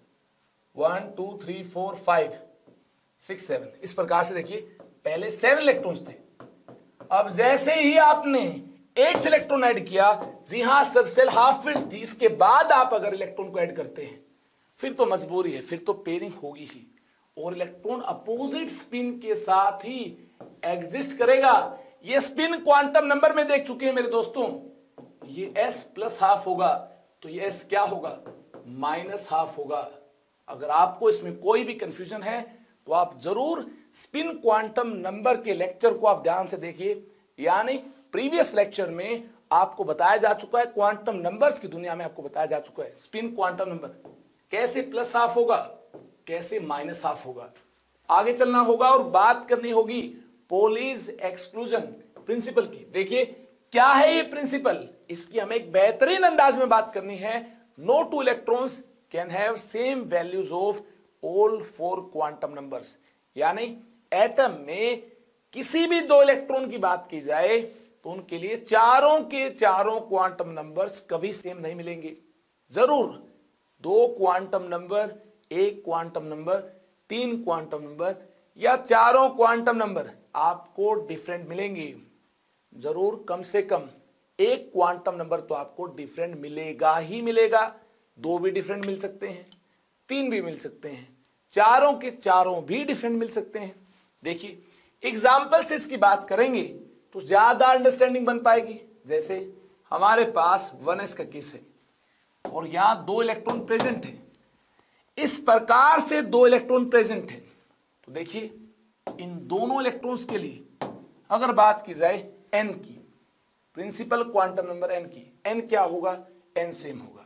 one two three four five six seven, इस प्रकार से देखिए पहले सेवन इलेक्ट्रॉन्स थे। अब जैसे ही आपने एट्थ इलेक्ट्रॉन ऐड किया, जी हां सबसेल हाफ फिल्ड थी, इसके बाद आप अगर इलेक्ट्रॉन को ऐड करते हैं फिर तो मजबूरी है, फिर तो पेयरिंग होगी ही, और इलेक्ट्रॉन अपोजिट स्पिन के साथ ही एग्जिस्ट करेगा। ये स्पिन क्वांटम नंबर में देख चुके हैं मेरे दोस्तों, ये s प्लस हाफ होगा तो ये s क्या होगा, माइनस हाफ होगा। अगर आपको इसमें कोई भी कंफ्यूजन है तो आप जरूर स्पिन क्वांटम नंबर के लेक्चर को आप ध्यान से देखिए, यानी प्रीवियस लेक्चर में आपको बताया जा चुका है, क्वांटम नंबर्स की दुनिया में आपको बताया जा चुका है स्पिन क्वांटम नंबर कैसे प्लस हाफ होगा, कैसे माइनस हाफ होगा। आगे चलना होगा और बात करनी होगी पोलीज एक्सक्लूजन प्रिंसिपल की। देखिए क्या है ये प्रिंसिपल, इसकी हमें एक बेहतरीन अंदाज में बात करनी है। No two electrons can have same values of all four quantum numbers, यानी एटम में किसी भी दो इलेक्ट्रॉन की बात की जाए तो उनके लिए चारों के चारों क्वांटम नंबर्स कभी सेम नहीं मिलेंगे। जरूर दो क्वांटम नंबर, एक क्वांटम नंबर, तीन क्वांटम नंबर या चारों क्वांटम नंबर आपको डिफरेंट मिलेंगे। जरूर कम से कम एक क्वांटम नंबर तो आपको डिफरेंट मिलेगा ही मिलेगा। दो भी डिफरेंट मिल सकते हैं, तीन भी मिल सकते हैं, चारों के चारों भी डिफरेंट मिल सकते हैं। देखिए एग्जाम्पल से इसकी बात करेंगे तो ज्यादा अंडरस्टैंडिंग बन पाएगी। जैसे हमारे पास वन एस का केस है और यहां दो इलेक्ट्रॉन प्रेजेंट है, इस प्रकार से दो इलेक्ट्रॉन प्रेजेंट है, तो देखिए इन दोनों इलेक्ट्रॉन्स के लिए अगर बात की जाए एन की, प्रिंसिपल क्वांटम नंबर एन की, एन क्या होगा, एन सेम होगा,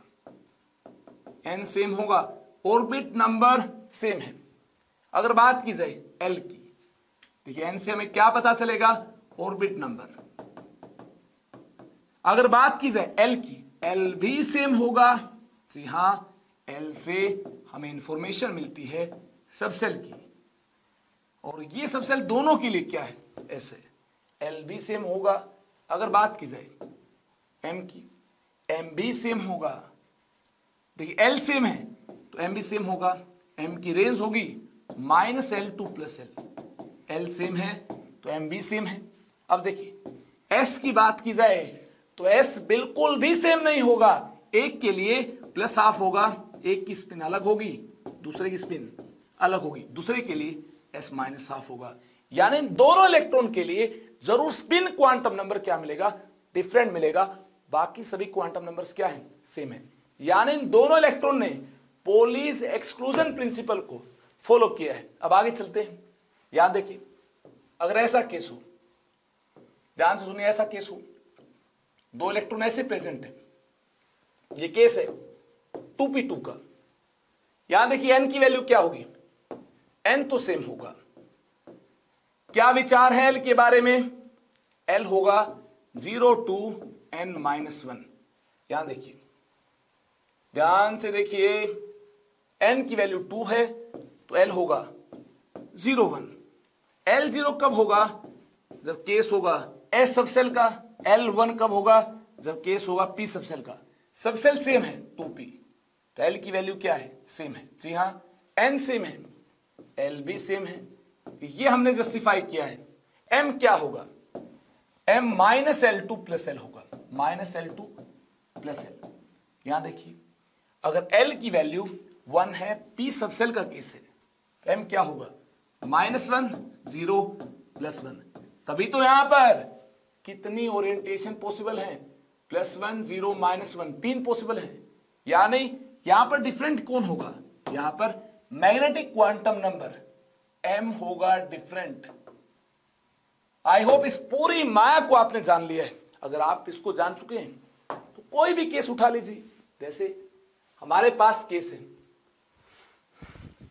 एन सेम होगा, ऑर्बिट नंबर सेम है। अगर बात की जाए एल की, देखिए एन से हमें क्या पता चलेगा, ऑर्बिट नंबर। अगर बात की जाए एल की, एल भी सेम होगा। जी हां, एल से हमें इंफॉर्मेशन मिलती है सबसेल की, और ये सबसेल दोनों के लिए क्या है, ऐसे एल भी सेम होगा। अगर बात की जाए एम की, एम भी सेम होगा। देखिए एल सेम है तो एम भी सेम होगा, एम की रेंज होगी minus L to plus L, L same है तो एम भी सेम है। अब देखिए एस की बात की जाए तो एस बिल्कुल भी सेम नहीं होगा, एक के लिए प्लस हाफ होगा, एक की स्पिन अलग होगी, दूसरे की स्पिन अलग होगी, दूसरे के लिए एस माइनस हाफ होगा। यानी दोनों इलेक्ट्रॉन के लिए जरूर स्पिन क्वांटम नंबर क्या मिलेगा, डिफरेंट मिलेगा, बाकी सभी क्वांटम नंबर्स क्या है, सेम है। यानी इन दोनों इलेक्ट्रॉन ने पोलीज एक्सक्लूजन प्रिंसिपल को फॉलो किया है। अब आगे चलते हैं, याद देखिए अगर ऐसा केस हो, ध्यान से सुनिए, ऐसा केस हो, दो इलेक्ट्रॉन ऐसे प्रेजेंट है, ये केस है टू पी टू का। यहां देखिए एन की वैल्यू क्या होगी, एन तो सेम होगा। क्या विचार है एल के बारे में, एल होगा zero to N minus one. यहां देखिए ध्यान से देखिए, एन की वैल्यू टू है तो एल होगा जीरो वन। एल जीरो कब होगा, जब केस होगा एस सबसेल का। एल वन कब होगा, जब केस होगा पी सबसेल का। सबसेल सेम है टू पी, तो एल की वैल्यू क्या है, सेम है। जी हाँ, एन सेम है, एल भी सेम है, ये हमने जस्टिफाई किया है। एम क्या होगा, M minus L to plus L होगा, minus L to plus L. यहां देखिए अगर एल की वैल्यू वन है, पी सबसेल का केस है, तो एम क्या होगा, minus one zero plus one. तभी तो यहां पर कितनी ओरिएंटेशन पॉसिबल है, plus one zero minus one, तीन पॉसिबल है। यानी यहां पर डिफरेंट कौन होगा, यहां पर मैग्नेटिक क्वांटम नंबर एम होगा डिफरेंट। आई होप इस पूरी माया को आपने जान लिया है। अगर आप इसको जान चुके हैं तो कोई भी केस उठा लीजिए। जैसे हमारे पास केस है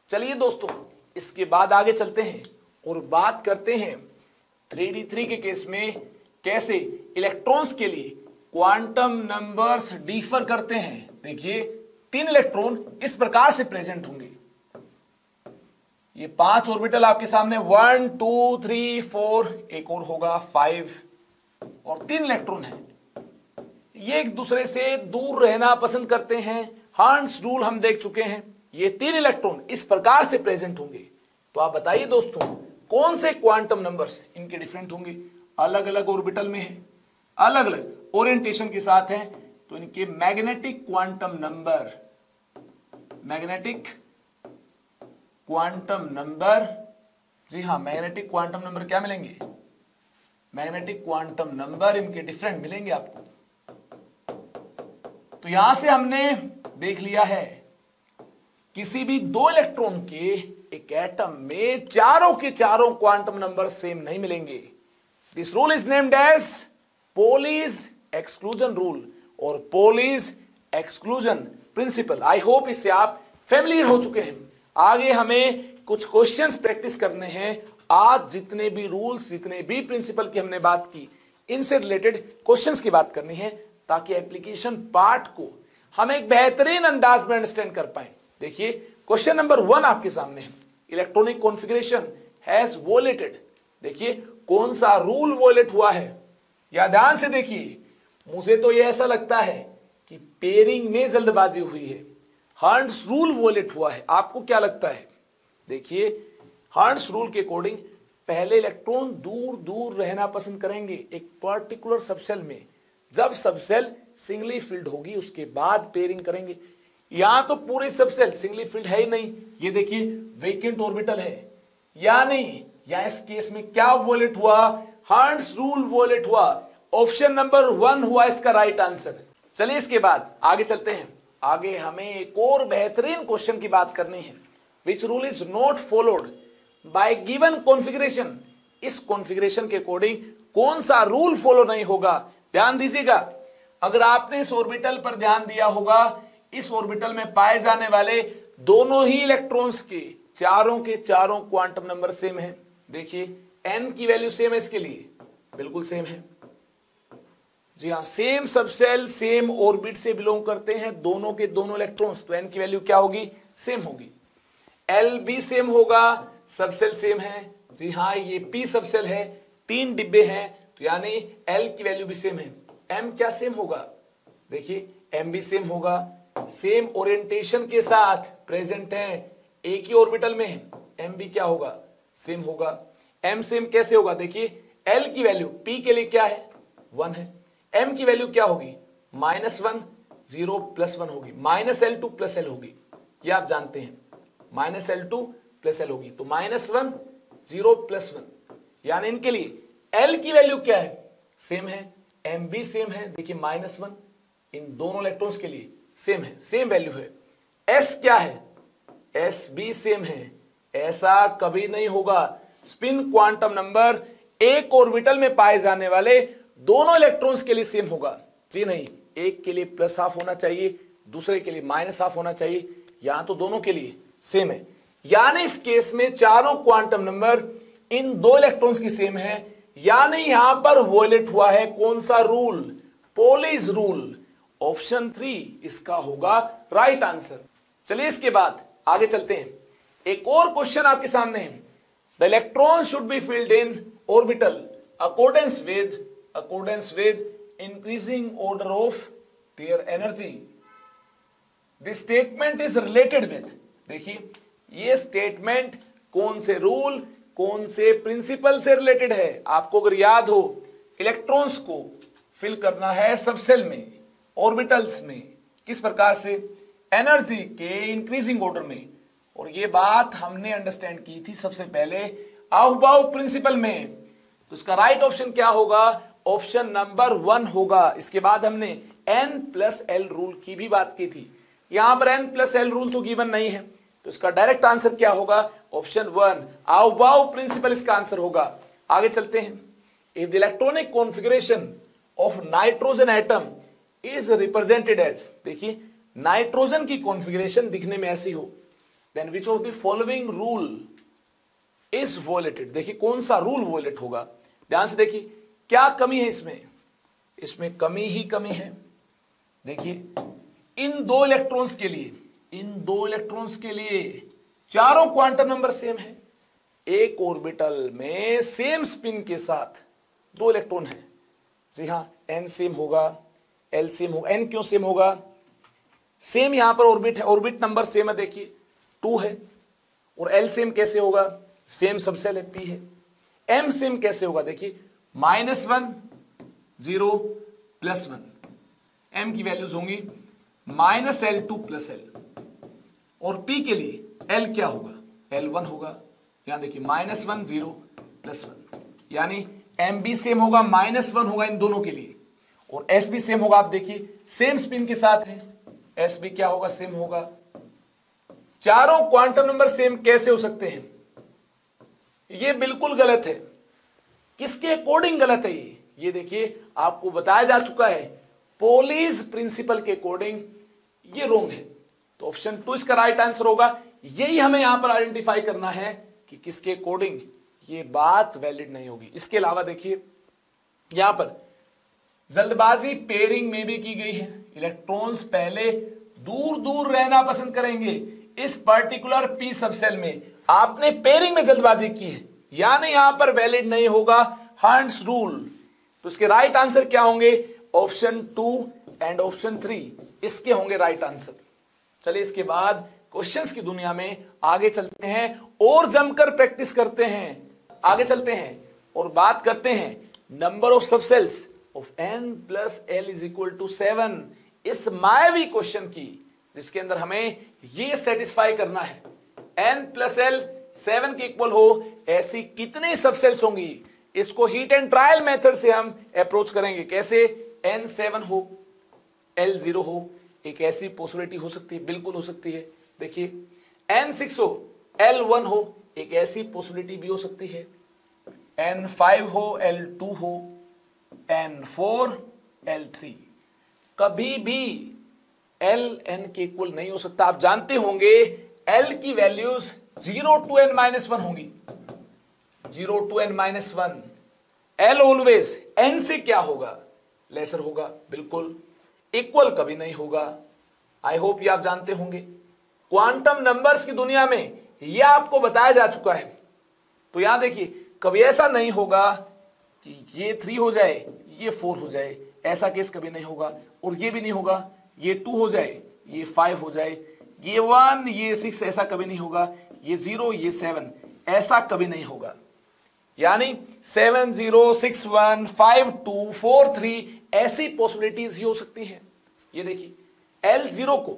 चलिए दोस्तों, इसके बाद आगे चलते हैं और बात करते हैं थ्री डी थ्री के केस में कैसे इलेक्ट्रॉन्स के लिए क्वांटम नंबर्स डिफर करते हैं। देखिए, तीन इलेक्ट्रॉन इस प्रकार से प्रेजेंट होंगे। ये पांच ऑर्बिटल आपके सामने, वन टू थ्री फोर, एक और होगा फाइव, और तीन इलेक्ट्रॉन हैं। ये एक दूसरे से दूर रहना पसंद करते हैं। हर्ट्ज रूल हम देख चुके हैं। ये तीन इलेक्ट्रॉन इस प्रकार से प्रेजेंट होंगे। तो आप बताइए दोस्तों, कौन से क्वांटम नंबर्स इनके डिफरेंट होंगे? अलग अलग ऑर्बिटल में है, अलग अलग ओरिएंटेशन के साथ हैं, तो इनके magnetic quantum number, magnetic quantum number, जी हां, मैग्नेटिक क्वांटम नंबर क्या मिलेंगे? मैग्नेटिक क्वांटम नंबर इनके डिफरेंट मिलेंगे आपको। तो यहां से हमने देख लिया है, किसी भी दो इलेक्ट्रॉन के एक एटम में चारों के चारों क्वांटम नंबर सेम नहीं मिलेंगे। This rule is named as Pauli's exclusion rule और Pauli's exclusion principle. I hope इससे आप फेमिलियर हो चुके हैं। आगे हमें कुछ क्वेश्चंस प्रैक्टिस करने हैं। आज जितने भी रूल्स, जितने भी प्रिंसिपल की हमने बात की, इनसे रिलेटेड क्वेश्चंस की बात करनी है, ताकि एप्लीकेशन पार्ट को हम एक बेहतरीन अंदाज में अंडरस्टैंड कर पाए। देखिए, क्वेश्चन नंबर वन आपके सामने है, इलेक्ट्रॉनिक कॉन्फ़िगरेशन हैज वोलेटेड। देखिए, कौन सा रूल वोलेट हुआ है, या ध्यान से देखिए। मुझे तो यह ऐसा लगता है कि पेयरिंग में जल्दबाजी हुई है। हर्ट्ज रूल वोलेट हुआ है। आपको क्या लगता है? देखिए, हर्ट्ज रूल के अकॉर्डिंग पहले इलेक्ट्रॉन दूर दूर रहना पसंद करेंगे एक पर्टिकुलर सबसेल में। जब सबसेल सिंगली फिल्ड होगी उसके बाद पेयरिंग करेंगे। यहां तो पूरी सबसेल सिंगली फिल्ड है ही नहीं। ये देखिए, वेकेंट ऑर्बिटल है या नहीं, या इस केस में क्या वोलेट हुआ? हर्ट्ज रूल वोलेट हुआ। ऑप्शन नंबर वन हुआ इसका राइट आंसर। चलिए, इसके बाद आगे चलते हैं। आगे हमें एक और बेहतरीन क्वेश्चन की बात करनी है। Which rule is not followed by given configuration. इस कॉन्फ़िगरेशन के अकॉर्डिंग कौन सा रूल फॉलो नहीं होगा? ध्यान दीजिएगा। अगर आपने इस ऑर्बिटल पर ध्यान दिया होगा, इस ऑर्बिटल में पाए जाने वाले दोनों ही इलेक्ट्रॉन्स के चारों के चारों क्वांटम नंबर सेम है। देखिए, n की वैल्यू सेम है, इसके लिए बिल्कुल सेम है। जी हाँ, सेम सबसेल, सेम ऑर्बिट से बिलोंग करते हैं दोनों के दोनों इलेक्ट्रॉन्स, तो n की वैल्यू क्या होगी? सेम होगी। L भी सेम होगा, सबसेल सेम है। जी हाँ, ये p सबसेल है, तीन डिब्बे हैं, तो यानी L की वैल्यू भी सेम है। M क्या सेम होगा? देखिए, M भी सेम होगा, सेम ओरिएंटेशन के साथ प्रेजेंट है, एक ही ऑर्बिटल में है। M भी क्या होगा? सेम होगा। M सेम कैसे होगा? देखिए, L की वैल्यू P के लिए क्या है? वन है। M की वैल्यू क्या होगी? Minus one, zero plus one होगी, minus L to plus L होगी। ये आप जानते हैं, minus L to plus L होगी। तो minus one, zero plus one, यानी इनके लिए L की वैल्यू क्या है? सेम है। M भी सेम है। देखिए, माइनस वन इन दोनों इलेक्ट्रॉन्स के लिए सेम है, सेम वैल्यू है। S क्या है? S भी सेम है। ऐसा कभी नहीं होगा स्पिन क्वांटम नंबर एक ऑर्बिटल में पाए जाने वाले दोनों इलेक्ट्रॉन्स के लिए सेम होगा। जी नहीं, एक के लिए प्लस हाफ होना चाहिए, दूसरे के लिए माइनस हाफ होना चाहिए। यहां तो दोनों के लिए सेम है, यानी इस केस में चारों क्वांटम नंबर इन दो इलेक्ट्रॉन्स की सेम है, यानी यहां पर वोलेट हुआ है कौन सा rule? Pauli's rule. Option three इसका होगा राइट आंसर। चलिए, इसके बाद आगे चलते हैं। एक और क्वेश्चन आपके सामने है। The electron should be filled in orbital accordance with accordance with increasing order of their energy. This statement is related with. देखिए, ये स्टेटमेंट कौन से रूल, कौन से प्रिंसिपल से रिलेटेड है? आपको अगर याद हो, इलेक्ट्रॉन्स को फिल करना है सबसेल में, ऑर्बिटल्स में, किस प्रकार से? एनर्जी के इंक्रीजिंग ऑर्डर में। और ये बात हमने अंडरस्टैंड की थी सबसे पहले अहबाउ प्रिंसिपल में। तो इसका राइट ऑप्शन क्या होगा? ऑप्शन नंबर वन होगा। इसके बाद हमने एन प्लस एल रूल की भी बात की थी। यहां पर एन प्लस एल रूल तो गिवन नहीं है, तो इसका डायरेक्ट आंसर क्या होगा? ऑप्शन वन, अहबाउ प्रिंसिपल इसका आंसर होगा। आगे चलते हैं। If the electronic configuration of nitrogen atom is represented as. देखिए, नाइट्रोजन की कॉन्फ़िगरेशन दिखने में ऐसी हो, then which of the following rule is violated. देखिए कौन सा रूल वोलेट होगा, ध्यान से देखिए क्या कमी है इसमें, इसमें कमी ही कमी है। देखिए इन दो इलेक्ट्रॉन्स के लिए, इन दो इलेक्ट्रॉन्स के लिए चारों क्वांटम नंबर सेम है। एक ऑर्बिटल में सेम स्पिन के साथ दो इलेक्ट्रॉन है। जी हां, n सेम होगा, l सेम होगा। n क्यों सेम होगा? सेम यहां पर ऑर्बिट है, ऑर्बिट नंबर सेम है, देखिए टू है। और l सेम कैसे होगा? सेम सबसेल है, p है। m सेम कैसे होगा? देखिए minus one zero plus one, m की वैल्यूज होंगी minus L to plus L. और p के लिए l क्या होगा? एल वन होगा। यहां देखिए minus one zero plus one, यानी एम भी सेम होगा, माइनस वन होगा इन दोनों के लिए। और एस भी सेम होगा, आप देखिए सेम स्पिन के साथ है, एस भी क्या होगा? सेम होगा। चारों क्वांटम नंबर सेम कैसे हो सकते हैं? ये बिल्कुल गलत है। किसके अकॉर्डिंग गलत है ये? ये देखिए आपको बताया जा चुका है, पोलीज प्रिंसिपल के अकॉर्डिंग ये रोंग है। तो ऑप्शन टू इसका राइट आंसर होगा। यही हमें यहां पर आइडेंटिफाई करना है कि किसके अकॉर्डिंग ये बात वैलिड नहीं होगी। इसके अलावा देखिए यहां पर जल्दबाजी पेयरिंग में भी की गई है। इलेक्ट्रॉन्स पहले दूर दूर रहना पसंद करेंगे। इस पर्टिकुलर पी सबसेल में आपने पेयरिंग में जल्दबाजी की है, यानी यहां पर वैलिड नहीं होगा हंट्स रूल। तो इसके राइट आंसर क्या होंगे? Option two and option three इसके होंगे राइट आंसर। चलिए इसके बाद क्वेश्चंस की दुनिया में आगे चलते हैं और जमकर प्रैक्टिस करते हैं। आगे चलते हैं और बात करते हैं number of subshells of n plus L is equal to seven, इस मायावी क्वेश्चन की, जिसके अंदर हमें यह सेटिस्फाई करना है n प्लस एल सेवन के इक्वल हो, ऐसी कितनी सबसेल्स होंगी। इसको हीट एंड ट्रायल मेथड से हम अप्रोच करेंगे। कैसे? n सेवन हो, l जीरो हो, एक ऐसी पॉसिबिलिटी हो सकती है, बिल्कुल हो सकती है। देखिए n सिक्स हो, l वन हो, एक ऐसी पॉसिबिलिटी भी हो सकती है। n फाइव हो, l टू हो, n फोर, l थ्री। कभी भी l n के इक्वल नहीं हो सकता। आप जानते होंगे l की values zero to N minus one होंगी, zero to N minus one. l always n से क्या होगा? लेसर होगा, बिल्कुल। इक्वल कभी नहीं होगा। आई होप ये आप जानते होंगे। क्वांटम नंबर्स की दुनिया में यह आपको बताया जा चुका है। तो यहां देखिए कभी ऐसा नहीं होगा कि ये थ्री हो जाए ये फोर हो जाए, ऐसा केस कभी नहीं होगा। और ये भी नहीं होगा ये टू हो जाए ये फाइव हो जाए, ये वन ये सिक्स, ऐसा कभी नहीं होगा। ये जीरो ये सेवन, ऐसा कभी नहीं होगा। यानी seven zero six one five two four three ऐसी पॉसिबिलिटीज ही हो सकती हैं। ये देखिए एल जीरो को,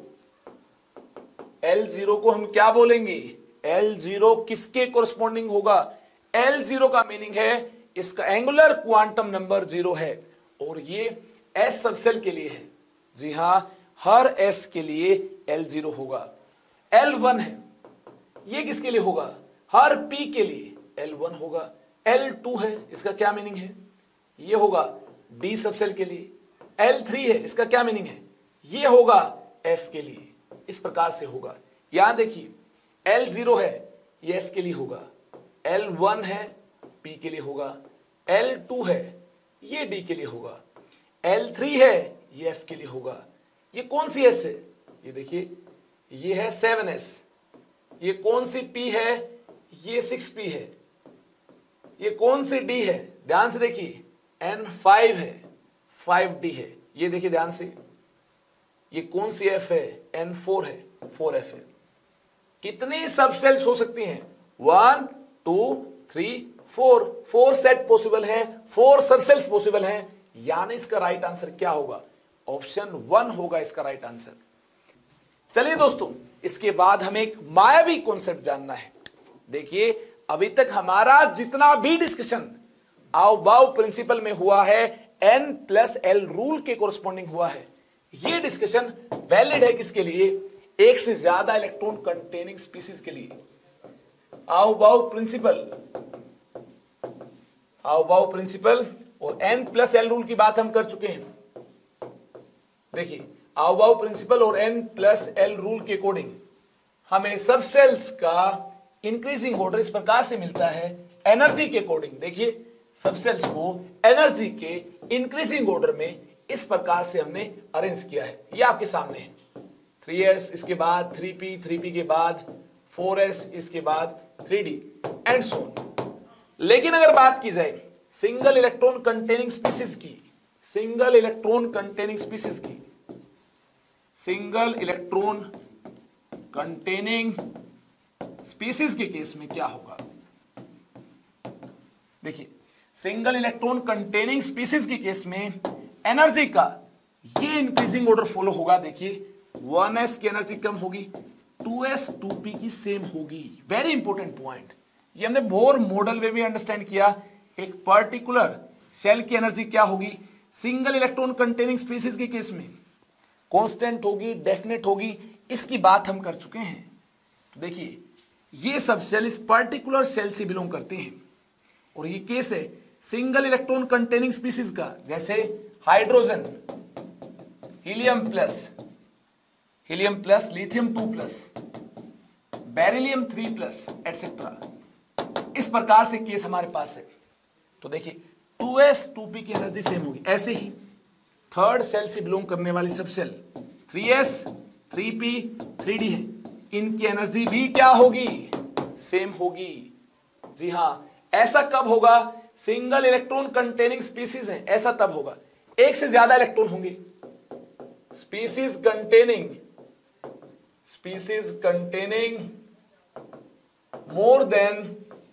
एल जीरो को हम क्या बोलेंगे? एल जीरो किसके कोरस्पॉन्डिंग होगा? एल जीरो का मीनिंग है इसका एंगुलर क्वांटम नंबर जीरो है, और ये एस सबसेल के लिए है। जी हां, हर एस के लिए एल जीरो होगा। एल वन है, ये किसके लिए होगा? हर पी के लिए एल वन होगा। एल टू है, इसका क्या मीनिंग है? ये होगा डी सबसेल के लिए। एल थ्री है, इसका क्या मीनिंग है? ये होगा एफ के लिए। इस प्रकार से होगा। यहां देखिए एल जीरो है, ये एस के लिए होगा। एल वन है, पी के लिए होगा। एल टू है, ये डी के लिए होगा। एल थ्री है, ये एफ के लिए होगा। ये कौन सी एस है? ये देखिए ये है सेवन एस। ये कौन सी पी है? ये सिक्स पी है। ये कौन सी डी है? ध्यान से देखिए एन फाइव है, फाइव डी है। ये देखिए ध्यान से, ये कौन सी एफ है? एन फोर है, फोर एफ है। कितनी सबसेल्स हो सकती हैं? One two three four, four set possible है, फोर सबसेल्स पॉसिबल हैं। यानी इसका राइट आंसर क्या होगा? ऑप्शन वन होगा इसका राइट आंसर। चलिए दोस्तों, इसके बाद हमें एक मायावी कॉन्सेप्ट जानना है। देखिए अभी तक हमारा जितना भी डिस्कशन आओ बाव प्रिंसिपल में हुआ है, एन प्लस एल रूल के कोरस्पॉन्डिंग हुआ है। यह डिस्कशन वैलिड है किसके लिए? एक से ज्यादा इलेक्ट्रॉन कंटेनिंग स्पीसीज के लिए। आओ बाव प्रिंसिपल, आओ बाव प्रिंसिपल और एन प्लस एल रूल की बात हम कर चुके हैं। देखिए आओ बाव प्रिंसिपल और एन प्लस एल रूल के अकॉर्डिंग हमें सब सेल्स का इंक्रीजिंग ऑर्डर इस प्रकार से मिलता है एनर्जी के अकॉर्डिंग। देखिए सब सेल्स को एनर्जी के इंक्रीजिंग ऑर्डर में इस प्रकार से हमने अरेंज किया है। ये आपके सामने है, थ्री एस, इसके बाद थ्री पी, थ्री पी के बाद फोर एस, इसके बाद three D and so on. लेकिन अगर बात की जाए सिंगल इलेक्ट्रॉन कंटेनिंग स्पीसीज की, सिंगल इलेक्ट्रॉन कंटेनिंग स्पीसीज की, सिंगल इलेक्ट्रॉन कंटेनिंग स्पीसीज के केस में क्या होगा? देखिए सिंगल इलेक्ट्रॉन कंटेनिंग स्पीसीज के केस में एनर्जी का ये इंक्रीजिंग ऑर्डर फॉलो होगा। देखिए वन एस की एनर्जी कम होगी, टू एस टू पी की सेम होगी। वेरी इंपॉर्टेंट पॉइंट, ये हमने बोर मॉडल में भी अंडरस्टैंड किया। एक पर्टिकुलर सेल की एनर्जी क्या होगी सिंगल इलेक्ट्रॉन कंटेनिंग स्पीसीज के केस में? कांस्टेंट होगी, डेफिनेट होगी, इसकी बात हम कर चुके हैं। तो देखिए ये सब सेल इस पर्टिकुलर सेल से बिलोंग करते हैं और ये केस है सिंगल इलेक्ट्रॉन कंटेनिंग स्पीसीज का, जैसे hydrogen, helium plus, helium plus, lithium two plus, beryllium three plus etcetera. इस प्रकार से केस हमारे पास है। तो देखिए टू एस टू पी की एनर्जी सेम होगी। ऐसे ही थर्ड सेल से बिलोंग करने वाली sub shell three S, three P, three D है, इनकी एनर्जी भी क्या होगी? सेम होगी। जी हां, ऐसा कब होगा? सिंगल इलेक्ट्रॉन कंटेनिंग स्पीसीज है, ऐसा तब होगा एक से ज्यादा इलेक्ट्रॉन होंगे। Species containing species containing more than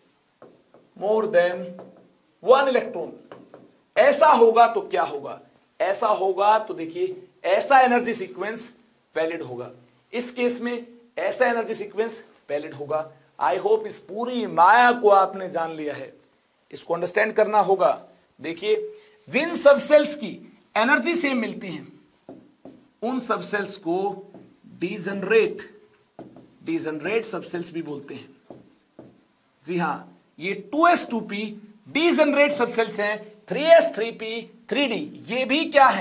more than one electron, ऐसा होगा तो क्या होगा? ऐसा होगा तो देखिए ऐसा एनर्जी सीक्वेंस वैलिड होगा। इस केस में ऐसा एनर्जी सीक्वेंस वैलिड होगा। आई होप इस पूरी माया को आपने जान लिया है, इसको अंडरस्टैंड करना होगा। देखिए जिन सब सेल्स की एनर्जी सेम मिलती है उन सब सेल्स को डीजनरेट डीजनरेट सब सेल्स भी बोलते हैं। जी हां, ये two S two P degenerate sub shells हैं, three S three P three D ये भी क्या है?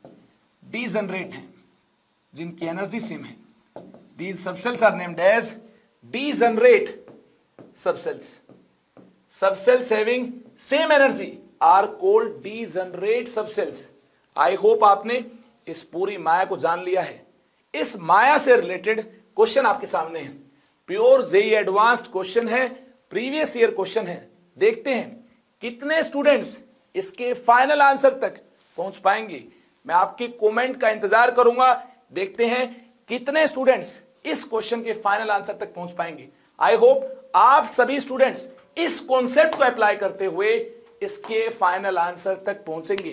डीजनरेट हैं, जिनकी एनर्जी सेम है। These subcells are named as degenerate subcells. Subcells having same energy are called degenerate subcells. I hope आपने इस पूरी माया को जान लिया है। इस माया से रिलेटेड क्वेश्चन आपके सामने है, प्योर जेई एडवांस्ड क्वेश्चन है, प्रीवियस ईयर क्वेश्चन है। देखते हैं कितने स्टूडेंट्स इसके फाइनल आंसर तक पहुंच पाएंगे। मैं आपके कमेंट का इंतजार करूंगा। देखते हैं कितने स्टूडेंट्स इस क्वेश्चन के फाइनल आंसर तक पहुंच पाएंगे। आई होप आप सभी स्टूडेंट्स इस कॉन्सेप्ट को अप्लाई करते हुए इसके फाइनल आंसर तक पहुंचेंगे।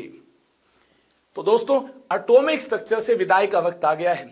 तो दोस्तों एटॉमिक स्ट्रक्चर से विदाई का वक्त आ गया है।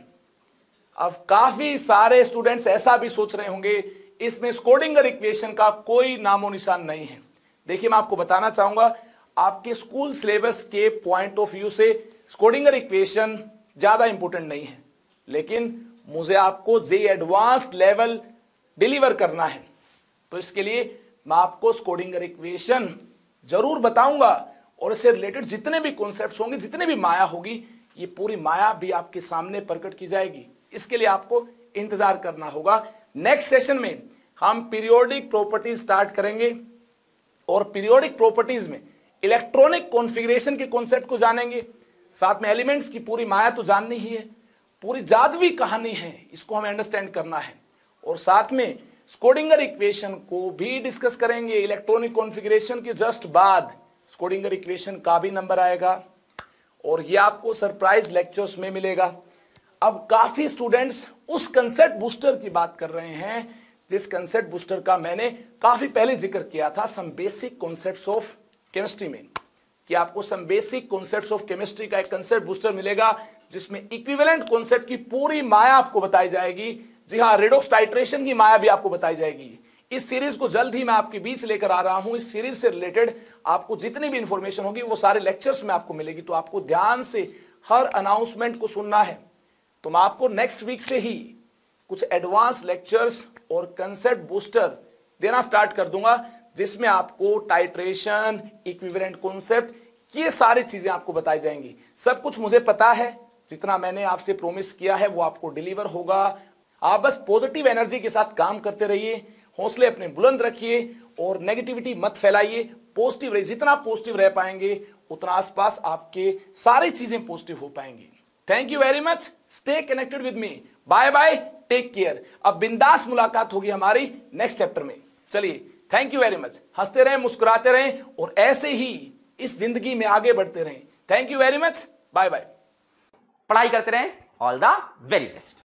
अब काफी सारे स्टूडेंट्स ऐसा भी सोच रहे होंगे इसमें स्क्रोडिंगर इक्वेशन का कोई नामो निशान नहीं है। देखिए मैं आपको बताना चाहूंगा, आपके स्कूल सिलेबस के पॉइंट ऑफ व्यू से स्क्रोडिंगर इक्वेशन ज्यादा इंपॉर्टेंट नहीं है, लेकिन मुझे आपको जेई एडवांस्ड लेवल डिलीवर करना है। तो इसके लिए मैं आपको स्क्रोडिंगर इक्वेशन जरूर बताऊंगा और इससे रिलेटेड जितने भी कॉन्सेप्ट्स होंगे, जितने भी माया होगी, ये पूरी माया भी आपके सामने प्रकट की जाएगी। इसके लिए आपको इंतजार करना होगा। नेक्स्ट सेशन में हम पीरियोडिक प्रॉपर्टीज स्टार्ट करेंगे और पीरियोडिक प्रॉपर्टीज में इलेक्ट्रॉनिक कॉन्फ़िगरेशन के कॉन्सेप्ट को जानेंगे। साथ में एलिमेंट्स की पूरी माया तो जाननी ही है, पूरी जादुई कहानी है, इसको हमें अंडरस्टैंड करना है। और साथ में स्क्रोडिंगर इक्वेशन को भी डिस्कस करेंगे। इलेक्ट्रॉनिक कॉन्फ़िगरेशन के जस्ट बाद स्क्रोडिंगर इक्वेशन का भी नंबर आएगा और ये आपको सरप्राइज लेक्चर्स में मिलेगा। अब काफी स्टूडेंट्स उस कंसेप्ट बूस्टर की बात कर रहे हैं जिस कंसेप्ट बूस्टर का मैंने काफी पहले जिक्र किया था, some basic concepts of chemistry में, कि आपको some basic concepts of chemistry का एक कंसेप्ट बूस्टर मिलेगा जिसमें इक्विवेलेंट कॉन्सेप्ट की पूरी माया आपको बताई जाएगी। जी हाँ, रेडॉक्स टाइट्रेशन की माया भी आपको बताई जाएगी। इस सीरीज को जल्द ही मैं आपके बीच लेकर आ रहा हूं। इस सीरीज से रिलेटेड आपको जितनी भी इंफॉर्मेशन होगी वो सारे लेक्चर्स में आपको मिलेगी, तो आपको ध्यान से हर अनाउंसमेंट को सुनना है। तो मैं आपको नेक्स्ट वीक से ही कुछ एडवांस लेक्चर्स और कंसेप्ट बूस्टर देना स्टार्ट कर दूंगा, जिसमें आपको टाइट्रेशन, इक्विवेलेंट कॉन्सेप्ट, ये सारी चीजें आपको बताई जाएंगी। सब कुछ मुझे पता है, जितना मैंने आपसे प्रॉमिस किया है वो आपको डिलीवर होगा। आप बस पॉजिटिव एनर्जी के साथ काम करते रहिए, हौसले अपने बुलंद रखिए और नेगेटिविटी मत फैलाइए, पॉजिटिव रहिए। जितना पॉजिटिव रह पाएंगे उतना आसपास आपके सारी चीजें पॉजिटिव हो पाएंगी। Thank you very much, stay connected with me, bye bye, take care. अब बिंदास मुलाकात होगी हमारी नेक्स्ट चैप्टर में। चलिए, थैंक यू वेरी मच, हंसते रहें, मुस्कुराते रहें और ऐसे ही इस जिंदगी में आगे बढ़ते रहें। Thank you very much, bye bye. पढ़ाई करते रहें, ऑल द वेरी बेस्ट।